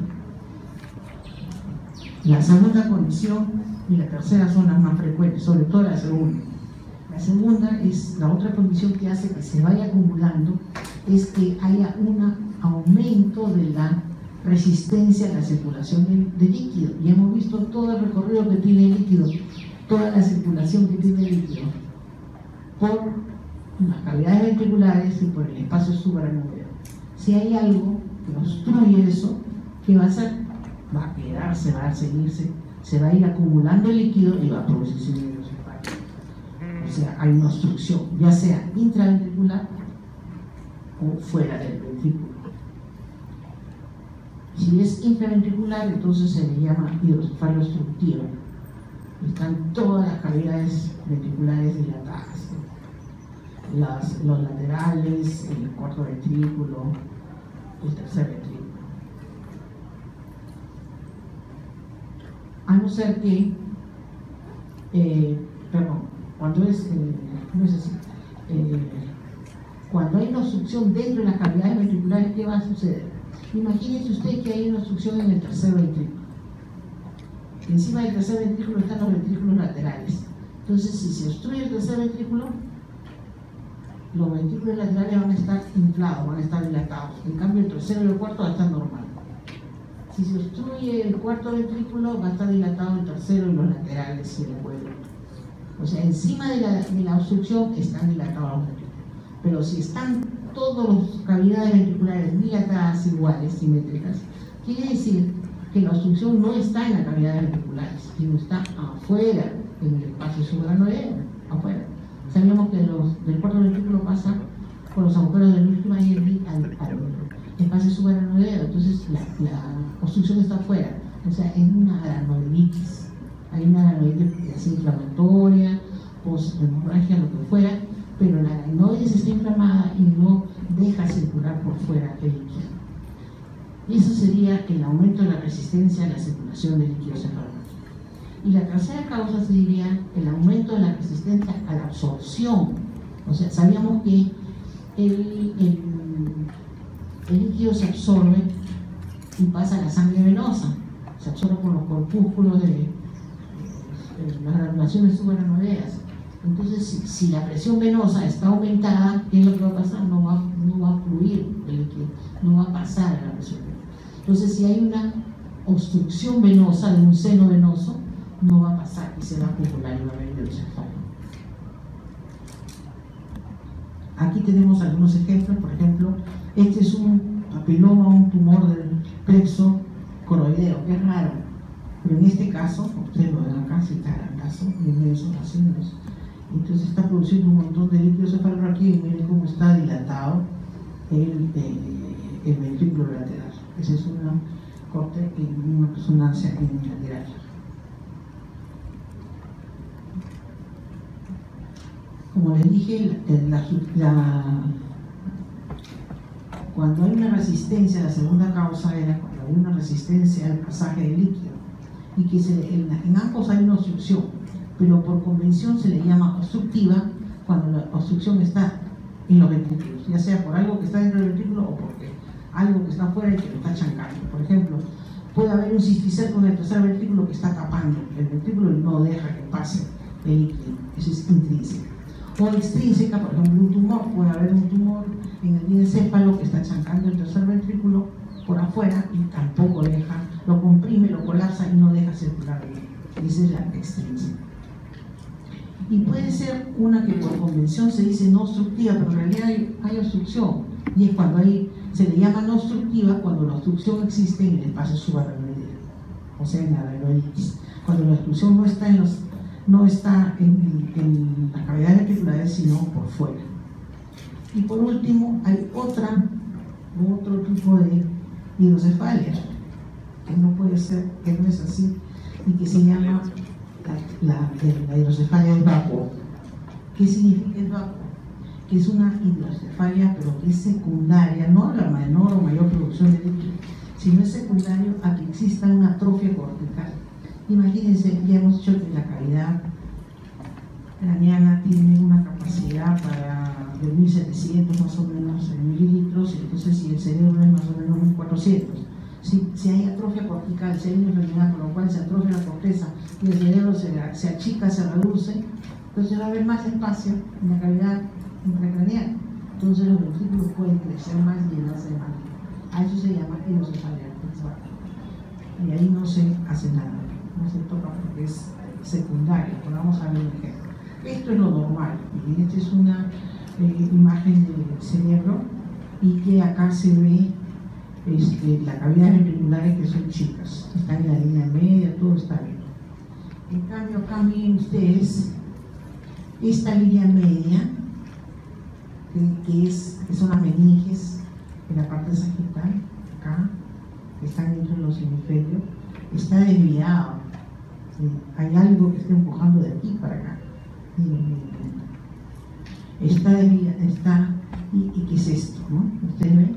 Speaker 1: La segunda condición y la tercera son las más frecuentes, sobre todo la segunda. La segunda es la otra condición que hace que se vaya acumulando, es que haya un aumento de la resistencia a la circulación de líquido. Y hemos visto todo el recorrido que tiene el líquido, toda la circulación que tiene el líquido, por las cavidades ventriculares y por el espacio subaranoideo. Si hay algo que obstruye eso, ¿qué va a hacer? Va a quedarse, va a seguirse, se va a ir acumulando el líquido y va a producirse una hidrocefalia. O o sea, hay una obstrucción, ya sea intraventricular o fuera del ventrículo. Si es intraventricular, entonces se le llama hidrocefalia obstructiva. Están todas las cavidades ventriculares dilatadas, los laterales, el cuarto ventrículo, el tercer ventrículo. A no ser que, cuando no es así, cuando hay una obstrucción dentro de las cavidades ventriculares, ¿qué va a suceder? Imagínense usted que hay una obstrucción en el tercer ventrículo. Encima del tercer ventrículo están los ventrículos laterales. Entonces, si se obstruye el tercer ventrículo, los ventrículos laterales van a estar inflados, van a estar dilatados. En cambio, el tercero y el cuarto va a estar normal. Si se obstruye el cuarto ventrículo, va a estar dilatado el tercero y los laterales y el cuello. O sea, encima de la obstrucción están dilatados los ventrículos. Pero si están todas las cavidades ventriculares dilatadas iguales, simétricas, quiere decir que la obstrucción no está en las cavidades ventriculares, sino está afuera, en el espacio subaranoideo, afuera. Sabíamos que del cuarto ventrículo pasa por los agujeros del último y al espacio subaranoideo, entonces la obstrucción está afuera, o sea, es una aranoiditis. Hay una aranoiditis inflamatoria, post-hemorragia, lo que fuera, pero la aranoides está inflamada y no deja circular por fuera el líquido. Y eso sería el aumento de la resistencia a la circulación de líquido cefalorraquídeo. Y la tercera causa sería el aumento de la resistencia a la absorción. O sea, sabíamos que el líquido se absorbe y pasa a la sangre venosa, se absorbe por los corpúsculos de las granulaciones subaranoideas. Entonces, si la presión venosa está aumentada, ¿qué es lo que va a pasar? No va a fluir el líquido, no va a pasar a la presión venosa. Entonces, si hay una obstrucción venosa de un seno venoso, no va a pasar y se va a acumular y va a haber hidrocefalia. Aquí tenemos algunos ejemplos. Por ejemplo, este es un papiloma, un tumor del plexo coroideo, que es raro, pero en este caso, ustedes lo ven acá, si está grandazo, inmenso, así, entonces está produciendo un montón de líquido cefalorraquídeo y miren cómo está dilatado el ventrículo lateral. Ese es una corte y una resonancia en el lateral. Como les dije, cuando hay una resistencia, la segunda causa era cuando hay una resistencia al pasaje del líquido y que en ambos hay una obstrucción, pero por convención se le llama obstructiva cuando la obstrucción está en los ventrículos, ya sea por algo que está dentro del ventrículo o porque algo que está afuera y que lo está chancando. Por ejemplo, puede haber un cisticerco en el tercer ventrículo que está tapando el ventrículo y no deja que pase el líquido. Eso es intrínseca. O extrínseca, por ejemplo, un tumor. Puede haber un tumor en el diencéfalo que está chancando el tercer ventrículo por afuera y tampoco deja, lo comprime, lo colapsa y no deja circular el líquido. Esa es la extrínseca. Y puede ser una que por convención se dice no obstructiva, pero en realidad hay obstrucción. Y es cuando se le llama no obstructiva cuando la obstrucción existe en el espacio subaranoideo, o sea, en la aranoiditis. Cuando la obstrucción no está en las cavidades ventriculares, sino por fuera. Y por último, hay otro tipo de hidrocefalia, que no puede ser, que no es así, y que se llama la hidrocefalia del vacuo. ¿Qué significa el vacuo? Que es una hidrocefalia, pero que es secundaria, no a la menor o mayor producción de líquido, sino es secundario a que exista una atrofia cortical. Imagínense, ya hemos dicho que la cavidad craneana tiene una capacidad de 1700 más o menos mililitros, entonces si el cerebro es más o menos 1400. Si hay atrofia cortical, si hay una enfermedad por lo cual se atrofia la corteza y el cerebro se achica, se reduce, entonces va a haber más espacio en la cavidad intracraneal. Entonces los ventrículos pueden crecer más y llenarse de más. A eso se llama hidrocefalia. Y ahí no se hace nada, no se toca porque es secundario. Pero vamos a ver un ejemplo. Esto es lo normal. Y esta es una imagen del cerebro y que acá se ve las cavidades ventriculares que son chicas, están en la línea media, todo está bien. En cambio, acá miren ustedes esta línea media, que son las meninges en la parte sagital, acá, que están dentro de los hemisferios, está desviado. ¿Sí? Hay algo que está empujando de aquí para acá. Está desviado, ¿y qué es esto? ¿No? ¿Ustedes ven?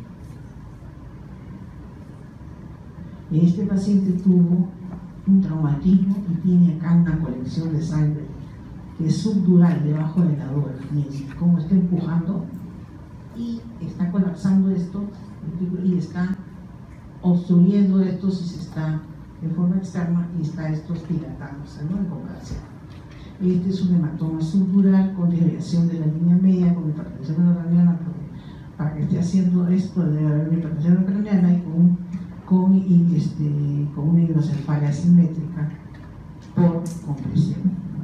Speaker 1: Este paciente tuvo un traumatismo y tiene acá una colección de sangre que es subdural, debajo de la dura. Miren cómo está empujando y está colapsando esto y está obstruyendo esto si se está en forma externa y está estos dilatándose, ¿no? En comparación. Este es un hematoma subdural con desviación de la línea media, con hipertensión craneana, para que esté haciendo esto debe haber una hipertensión craneana y con una hidrocefalia asimétrica por compresión.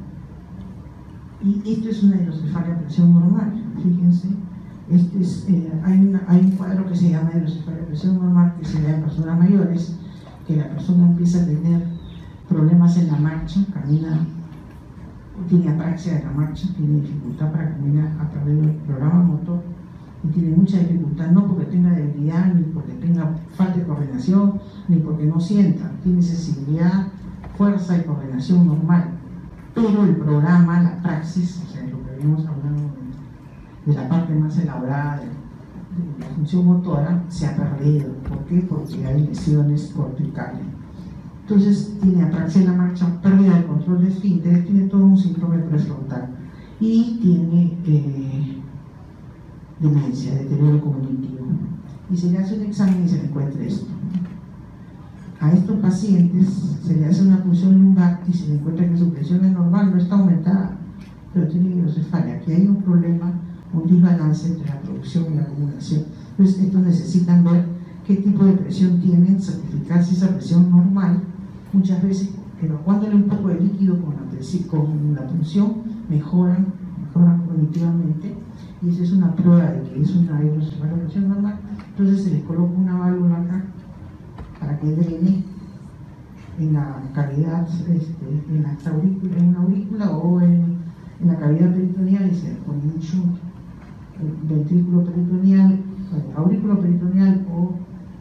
Speaker 1: Y esto es una hidrocefalia a presión normal, fíjense. Hay un cuadro que se llama hidrocefalia a presión normal que se da en personas mayores, que la persona empieza a tener problemas en la marcha, camina, tiene apraxia de la marcha, tiene dificultad para caminar a través del programa motor y tiene mucha dificultad, no porque tenga debilidad, ni porque tenga falta de coordinación, ni porque no sienta, tiene sensibilidad, fuerza y coordinación normal, pero el programa, la praxis, o sea, lo que habíamos hablado de la parte más elaborada de la función motora, se ha perdido. ¿Por qué? Porque hay lesiones corticales. Entonces tiene apraxia en la marcha, pérdida del control de esfínteres, tiene todo un síndrome prefrontal y tiene demencia, deterioro cognitivo. Y se le hace un examen y se le encuentra esto. A estos pacientes se le hace una punción lumbar y se le encuentra que su presión es normal, no está aumentada, pero tiene hidrocefalia. Aquí hay un problema, un desbalance entre la producción y la acumulación. Entonces estos necesitan ver qué tipo de presión tienen, certificar si esa presión normal. Muchas veces evacuándole un poco de líquido con la punción mejoran cognitivamente, y esa es una prueba de que es una hidrocefalia a presión normal. Entonces se les coloca una válvula acá para que drene en la cavidad, en una aurícula o en la cavidad peritoneal, y se pone un shunt, ventrículo peritoneal, aurículo peritoneal o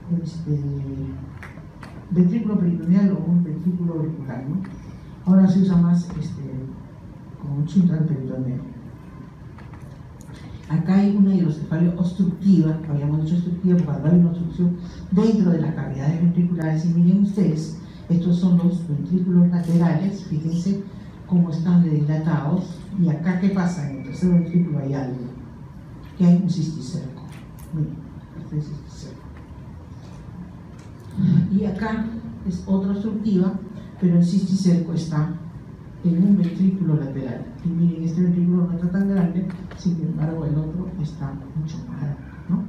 Speaker 1: ventrículo peritoneal o un ventrículo auricular, ¿no? Ahora se usa más como un shunt al peritoneal. Acá hay una hidrocefalia obstructiva, habíamos dicho obstructiva cuando hay una obstrucción dentro de las cavidades ventriculares, y miren ustedes, estos son los ventrículos laterales, fíjense cómo están dilatados, y acá ¿qué pasa? En el tercer ventrículo hay algo, que hay un cisticerco. Miren, este es cisticerco. Y acá es otra obstructiva, pero el cisticerco está en un ventrículo lateral. Y miren, este ventrículo no está tan grande, sin embargo el otro está mucho más grande, ¿no?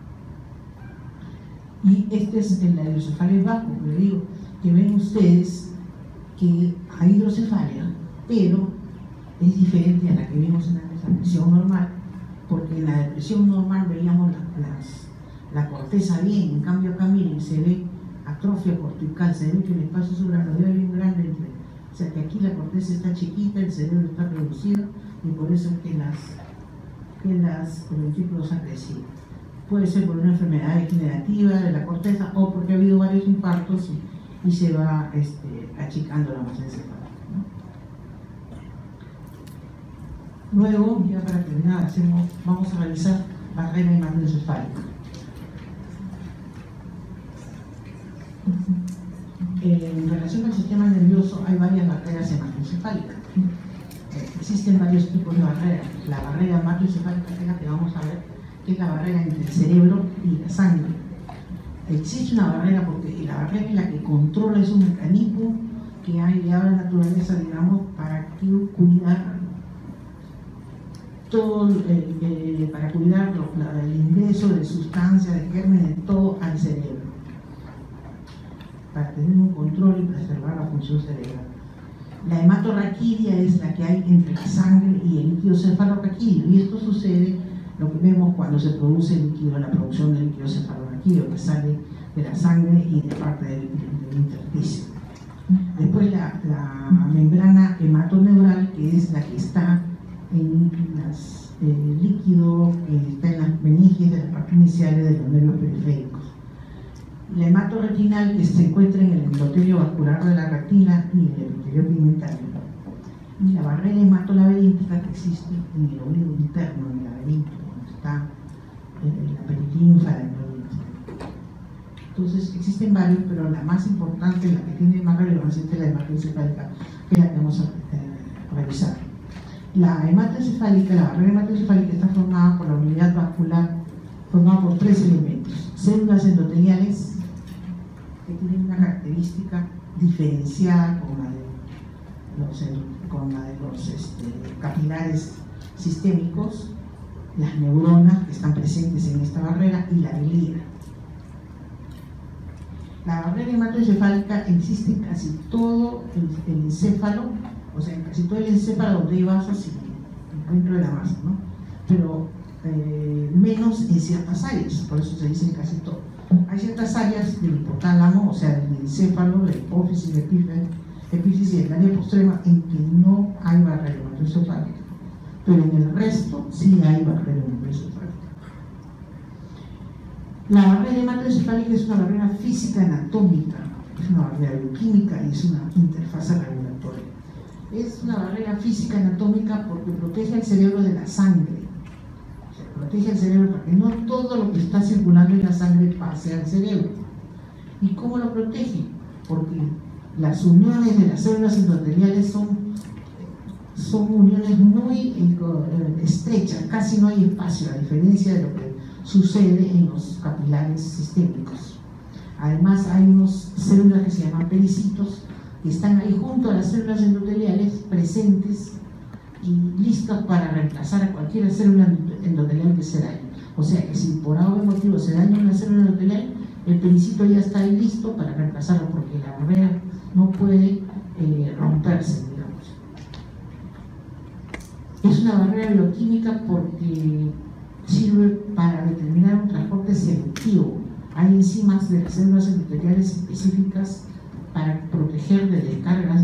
Speaker 1: Y este es la hidrocefalia vacuum, le digo, que ven ustedes que hay hidrocefalia, pero es diferente a la que vimos en la depresión normal, porque en la depresión normal veíamos la corteza bien, en cambio acá miren, se ve atrofia cortical, se ve que el espacio suprarrenal es bien grande, o sea que aquí la corteza está chiquita, el cerebro está reducido, y por eso es que los ventrículos han crecido. Puede ser por una enfermedad degenerativa de la corteza o porque ha habido varios infartos y se va achicando la masa encefálica, ¿no? Luego, ya para terminar, vamos a realizar barrera hematoencefálica. En relación al sistema nervioso hay varias barreras hematoencefálicas. Existen varios tipos de barreras. La barrera hematoencefálica es la que vamos a ver, que es la barrera entre el cerebro y la sangre. Existe una barrera porque la barrera es la que controla, es un mecanismo que hay de la naturaleza, digamos, para cuidar todo, para cuidar el ingreso de sustancias, de gérmenes, todo al cerebro, para tener un control y preservar la función cerebral. La hematorraquídea es la que hay entre la sangre y el líquido cefalorraquídeo, y esto sucede, lo que vemos cuando se produce el líquido, la producción del líquido cefalorraquídeo que sale de la sangre y de parte del intersticio. Después la membrana hematoneural, que es la que está en líquido que está en las meninges de las partes iniciales de los nervios periféricos. La hematoretinal, que se encuentra en el endotelio vascular de la retina y el epitelio pigmentario, y la barrera hematolaberíntica que existe en el obligo interno, en el laberinto, donde está la peritinea infaracnoidea. Entonces existen varios, pero la más importante, la que tiene más relevancia, es la hematoencefálica, que es la que vamos a revisar. La hematoencefálica, la barrera hematoencefálica está formada por la unidad vascular, formada por tres elementos: células endoteliales, que tienen una característica diferenciada con la de los capilares sistémicos, las neuronas que están presentes en esta barrera y la glía. La barrera hematoencefálica existe en casi todo el encéfalo, o sea, en casi todo el encéfalo donde hay vasos y dentro de la masa, ¿no? Pero menos en ciertas áreas, por eso se dice en casi todo. Hay ciertas áreas del hipotálamo, o sea, del encéfalo, de la hipófisis, de epífisis y del área postrema, en que no hay barrera hematoencefálica, pero en el resto sí hay barrera hematoencefálica. La barrera hematoencefálica es una barrera física anatómica, es una barrera bioquímica y es una interfaz regulatoria. Es una barrera física anatómica porque protege al cerebro de la sangre. O sea, protege al cerebro para que no todo lo que está circulando en la sangre pase al cerebro. ¿Y cómo lo protege? Porque las uniones de las células endoteliales son uniones muy estrechas, casi no hay espacio, a diferencia de lo que sucede en los capilares sistémicos. Además, hay unas células que se llaman pericitos, que están ahí junto a las células endoteliales, presentes y listas para reemplazar a cualquier célula endotelial que se dañe. O sea que si por algún motivo se daña una célula endotelial, el pericito ya está ahí listo para reemplazarlo, porque la barrera no puede romperse, digamos. Es una barrera bioquímica porque sirve para determinar un transporte selectivo. Hay enzimas de las células endoteliales específicas para proteger de descargas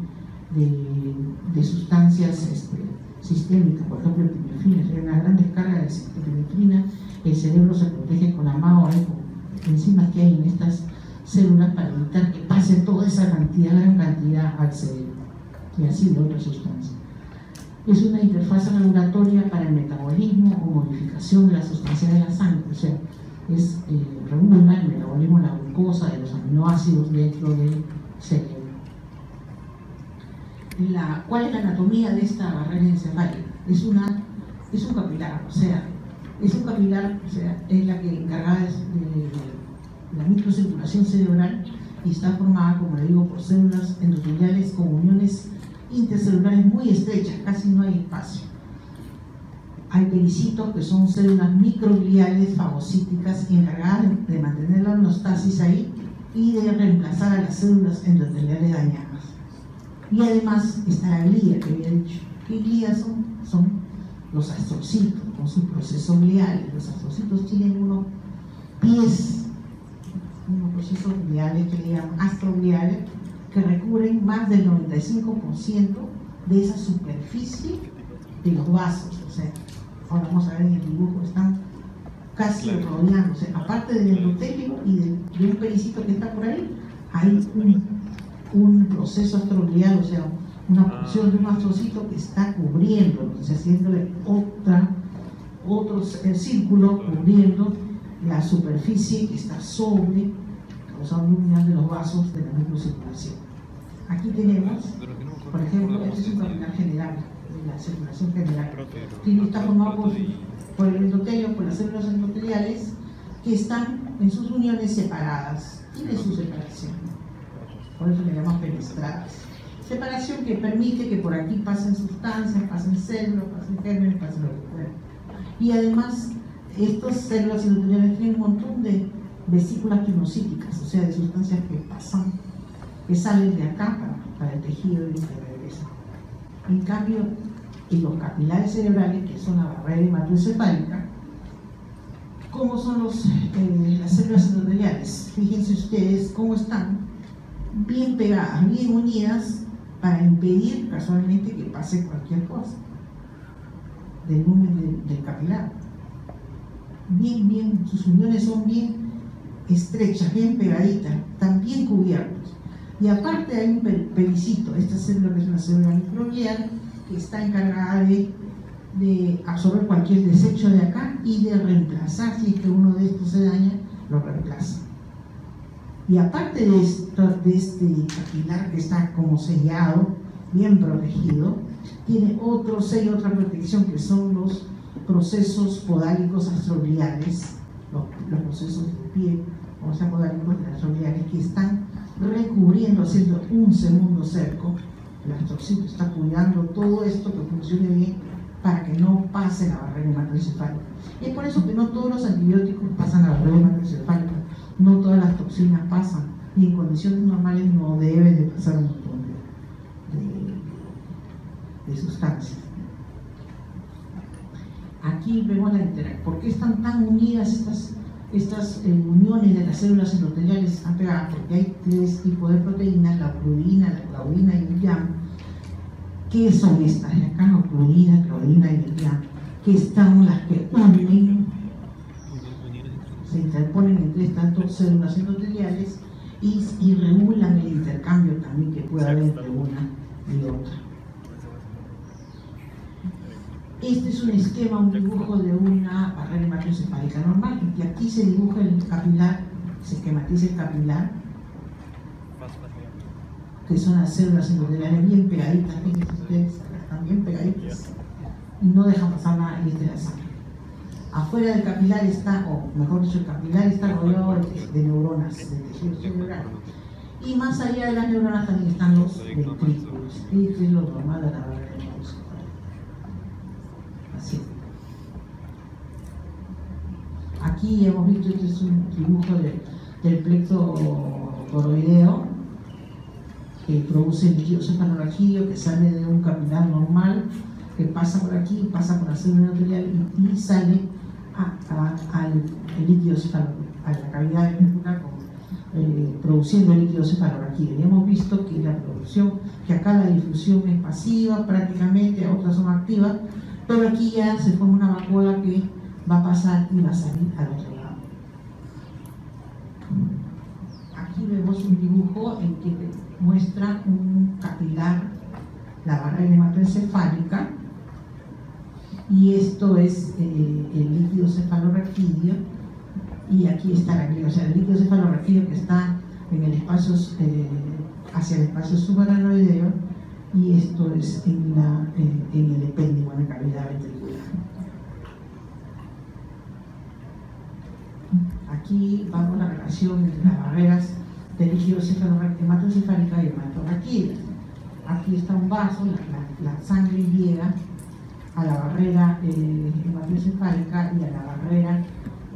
Speaker 1: de sustancias sistémicas, por ejemplo, epinefrina. Si hay una gran descarga de epinefrina, el cerebro se protege con la MAO, con enzimas que hay en estas células para evitar que pase toda esa gran cantidad al cerebro, y así de otras sustancias. Es una interfaz regulatoria para el metabolismo o modificación de la sustancia de la sangre, o sea, regula el metabolismo de la glucosa, de los aminoácidos dentro del cerebro. ¿Cuál es la anatomía de esta barrera encefálica? Es un capilar, o sea, es la que encargada de la microcirculación cerebral y está formada, como le digo, por células endoteliales con uniones intercelulares muy estrechas, casi no hay espacio. Hay pericitos, que son células microgliales fagocíticas encargadas de mantener la homeostasis ahí y de reemplazar a las células endoteliales dañadas. Y además está la glía, que había dicho. ¿Qué glías son? Son los astrocitos, con sus procesos gliales. Los astrocitos tienen unos pies, unos procesos gliales que le llaman astrogliales, que recubren más del 95% de esa superficie de los vasos. O sea, ahora vamos a ver en el dibujo, están casi rodeándose. Aparte del endotelio y de un pericito que está por ahí, hay un proceso astroglial, o sea, una porción de un astrocito que está cubriendo, o sea, haciéndole otro círculo cubriendo la superficie que está sobre, causando un unidad de los vasos de la microcirculación. Aquí tenemos, por ejemplo, este es un capilar general, de la circulación general. Está formado por el endotelio, por las células endoteliales, que están en sus uniones separadas, tiene su separación, por eso le llaman fenestradas. Separación que permite que por aquí pasen sustancias, pasen células, pasen gérmenes, pasen lo que fuera. Y además, estas células endoteliales tienen un montón de vesículas pinocíticas, o sea, de sustancias que pasan, que salen de acá para el tejido y que regresan. En cambio, en los capilares cerebrales, que son la barrera hematoencefálica, ¿cómo son las células endoteliales? Fíjense ustedes cómo están bien pegadas, bien unidas, para impedir casualmente que pase cualquier cosa. del lumen del capilar. Bien, sus uniones son bien estrechas, bien pegaditas, están bien cubiertos. Y aparte hay un pericito, esta célula que es una célula microbial que está encargada de absorber cualquier desecho de acá y de reemplazar, si es que uno de estos se daña, lo reemplaza. Y aparte de este capilar que está como sellado, bien protegido, tiene otro sello, otra protección, que son los procesos podálicos astrogliales, los procesos de pie, o sea, podálicos astrogliales, que están recubriendo, haciendo un segundo cerco. La toxina está cuidando todo esto que funcione bien para que no pase la barrera hematoencefálica. Y es por eso que no todos los antibióticos pasan a la barrera hematoencefálica, no todas las toxinas pasan, y en condiciones normales no deben de pasar un montón de sustancias. Aquí vemos la interacción. ¿Por qué están tan unidas estas uniones de las células endoteliales? Están pegadas porque hay tres tipos de proteínas: la ocludina, la claudina y el YAM. ¿Qué son estas de acá? Ocludina, claudina y el YAM, que están las que unen, se interponen entre estas dos células endoteliales y regulan el intercambio también que puede haber entre una y otra. Este es un esquema, un dibujo de una barrera hematoencefálica normal, y que aquí se dibuja el capilar, se esquematiza el capilar, que son las células endoteliales bien pegaditas, fíjense ustedes, están bien pegaditas y no dejan pasar nada de la sangre. Afuera del capilar está, o mejor dicho, el capilar está rodeado de neuronas, de tejido cerebral, y más allá de las neuronas también están los ventrículos, y esto es lo normal de la barrera hematoencefálica. Así. Aquí hemos visto, este es un dibujo del plexo coroideo, que produce el líquido cefalorraquídeo, que sale de un capilar normal, que pasa por aquí, pasa por la célula endotelial y sale al líquido cefalorraquídeo, a la cavidad ventricular, produciendo el líquido cefalorraquídeo. Y hemos visto que la producción, que acá la difusión es pasiva prácticamente, otras son activas, pero aquí ya se forma una vacuola que va a pasar y va a salir al otro lado. Aquí vemos un dibujo en que muestra un capilar, la barrera hematoencefálica, y esto es el líquido cefalorraquídeo, y aquí está la glía, o sea, el líquido cefalorraquídeo que está en el espacio, hacia el espacio subaranoideo, y esto es en el epéndimo, en la cavidad ventricular. Aquí vamos a la relación entre las barreras del líquido hematoencefálica y hematorraquídea. Aquí está un vaso, la sangre llega a la barrera hematoencefálica y a la barrera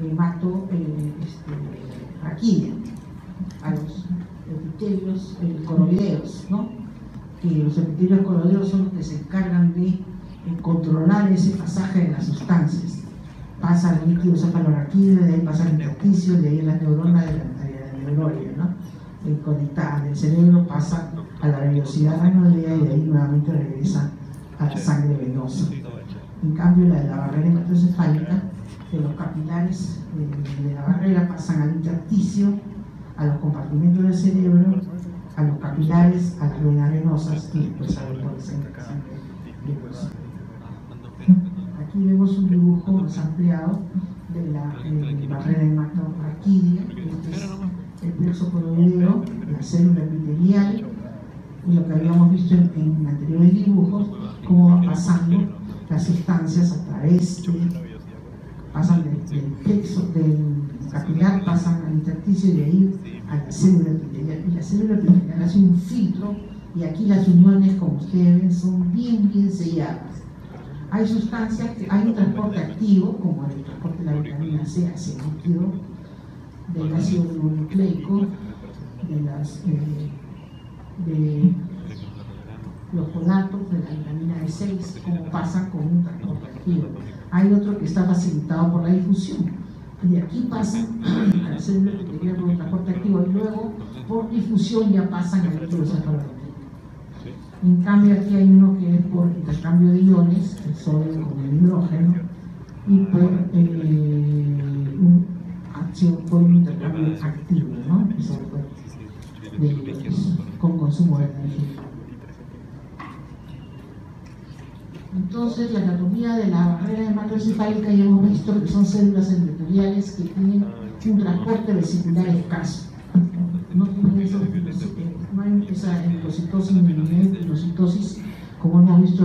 Speaker 1: hematorraquídea, a los epitelios coroideos, ¿no? Que los epitelios coroideos son los que se encargan de controlar ese pasaje de las sustancias. Pasa el líquido cefalorraquídeo, de ahí pasa el intersticio, de ahí las neuronas de la neuroide, ¿no? Conectadas del cerebro, pasa a la velocidad renoidea y de ahí nuevamente regresa a la sangre venosa. En cambio, la de la barrera hematoencefálica, de los capilares de la barrera pasan al intersticio, a los compartimentos del cerebro, a los capilares, a las venas venosas y después a la sangre venosa. Aquí vemos un dibujo más ampliado de la barrera hematorraquídea. Este es el plexo coroideo, la célula epitelial, y lo que habíamos visto en anteriores dibujos, cómo van pasando las sustancias a través pasan del plexo, del capilar, pasan al intersticio y de ahí a la célula epitelial. Y la célula epitelial hace un filtro, y aquí las uniones, como ustedes ven, son bien selladas. Hay sustancias, hay un transporte activo, como el transporte de la vitamina C hacia el líquido, del ácido ribonucleico, de los folatos, de la vitamina B6, como pasa con un transporte activo. Hay otro que está facilitado por la difusión. De aquí pasan a la célula epitelial por un transporte activo y luego por difusión ya pasan al líquido cefalorraquídeo. En cambio aquí hay uno que es por intercambio de iones, el sodio con el hidrógeno, y por por un intercambio activo, ¿no? De iones, con consumo de energía. Entonces, la anatomía de la barrera hematoencefálica ya hemos visto que son células endoteliales que tienen un transporte vesicular escaso. No tienen eso, no hay esa endocitosis ni endocitosis como hemos visto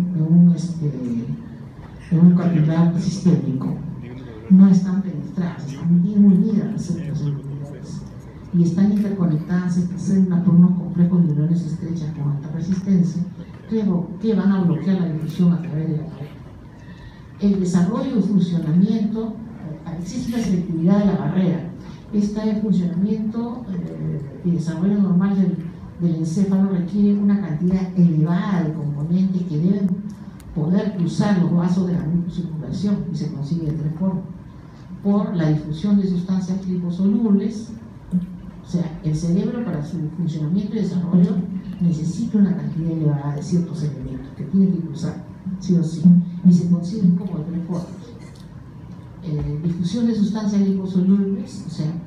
Speaker 1: en un capilar sistémico. No están penetradas, están bien unidas las células endoteliales y están interconectadas estas células por unos complejos de neuronas estrechas con alta resistencia que van a bloquear la división a través de la barrera. El desarrollo y funcionamiento, existe una selectividad de la barrera. Este funcionamiento y desarrollo normal del encéfalo requiere una cantidad elevada de componentes que deben poder cruzar los vasos de la microcirculación, y se consigue de tres formas: por la difusión de sustancias liposolubles. O sea, el cerebro para su funcionamiento y desarrollo necesita una cantidad elevada de ciertos elementos que tiene que cruzar, sí o sí, y se consiguen como de tres formas. Difusión de sustancias liposolubles, o sea,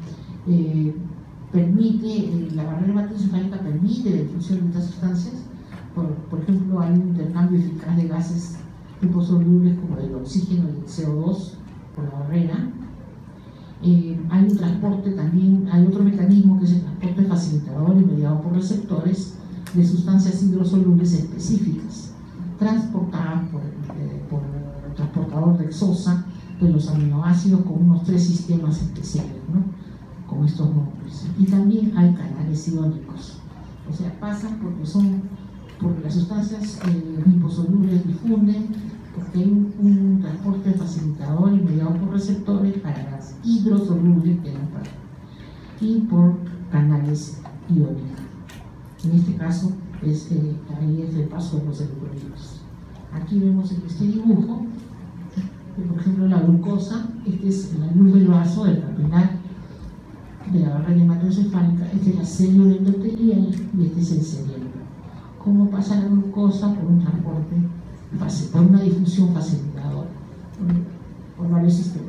Speaker 1: la barrera hematoencefálica permite la difusión de estas sustancias. Por ejemplo, hay un intercambio eficaz de gases liposolubles como el oxígeno y el CO2 por la barrera. Hay un transporte también, hay otro mecanismo que es el transporte facilitador y mediado por receptores de sustancias hidrosolubles específicas, transportadas por el transportador de Exosa de los aminoácidos con unos 3 sistemas especiales, ¿no? Con estos nombres. Y también hay canales iónicos, o sea, pasan porque las sustancias liposolubles difunden, porque hay un transporte facilitador y mediado por receptores para las hidrosolubles que dan para, y por canales iónicos. En este caso, ahí es el paso de los electrolitos. Aquí vemos en este dibujo, que, por ejemplo, la glucosa, esta es la luz del vaso del capilar de la barrera hematoencefálica, esta es la célula endotelial y este es el cerebro. ¿Cómo pasa la glucosa? Por un transporte, por una difusión facilitadora, por varios sistemas.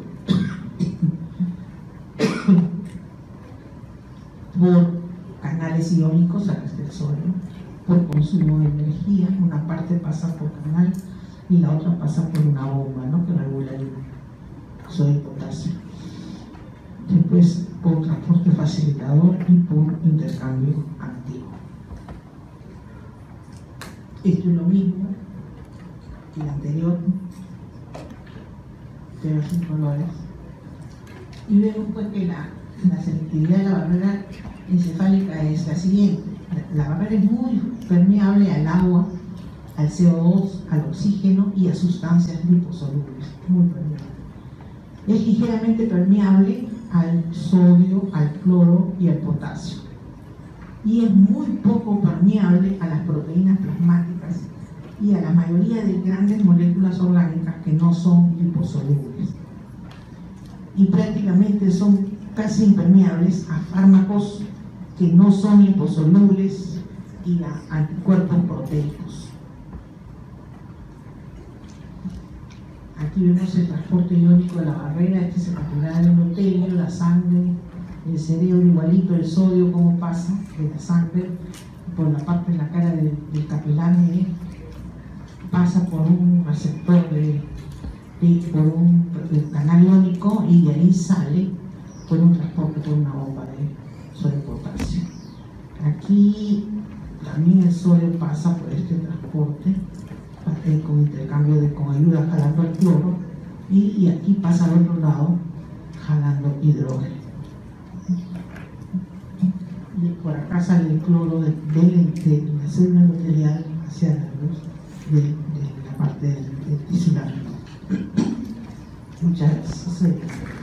Speaker 1: Por canales iónicos a través del sodio, por consumo de energía, una parte pasa por canal y la otra pasa por una bomba, ¿no?, que regula el sodio y potasio. Después por transporte facilitador y por intercambio activo. Esto es lo mismo que el anterior, pero sin colores. Y vemos pues que la selectividad de la barrera encefálica es la siguiente. La barrera es muy permeable al agua, al CO2, al oxígeno y a sustancias liposolubles. Muy permeable. Es ligeramente permeable al sodio, al cloro y al potasio. Y es muy poco permeable a las proteínas plasmáticas y a la mayoría de grandes moléculas orgánicas que no son liposolubles. Y prácticamente son casi impermeables a fármacos que no son liposolubles y a anticuerpos proteicos. Aquí vemos el transporte iónico de la barrera. Este es el capilar endotelio, la sangre, el cerebro, igualito el sodio, cómo pasa de la sangre por la parte de la cara del capilar, pasa por un receptor por un canal iónico y de ahí sale por un transporte por una bomba de sodio y potasio. Aquí también el sodio pasa por este transporte con intercambio con ayuda jalando el cloro, y aquí pasa al otro lado jalando hidrógeno. Y por acá sale el cloro de la célula endotelial hacia la luz de la parte del tisular. Muchas gracias.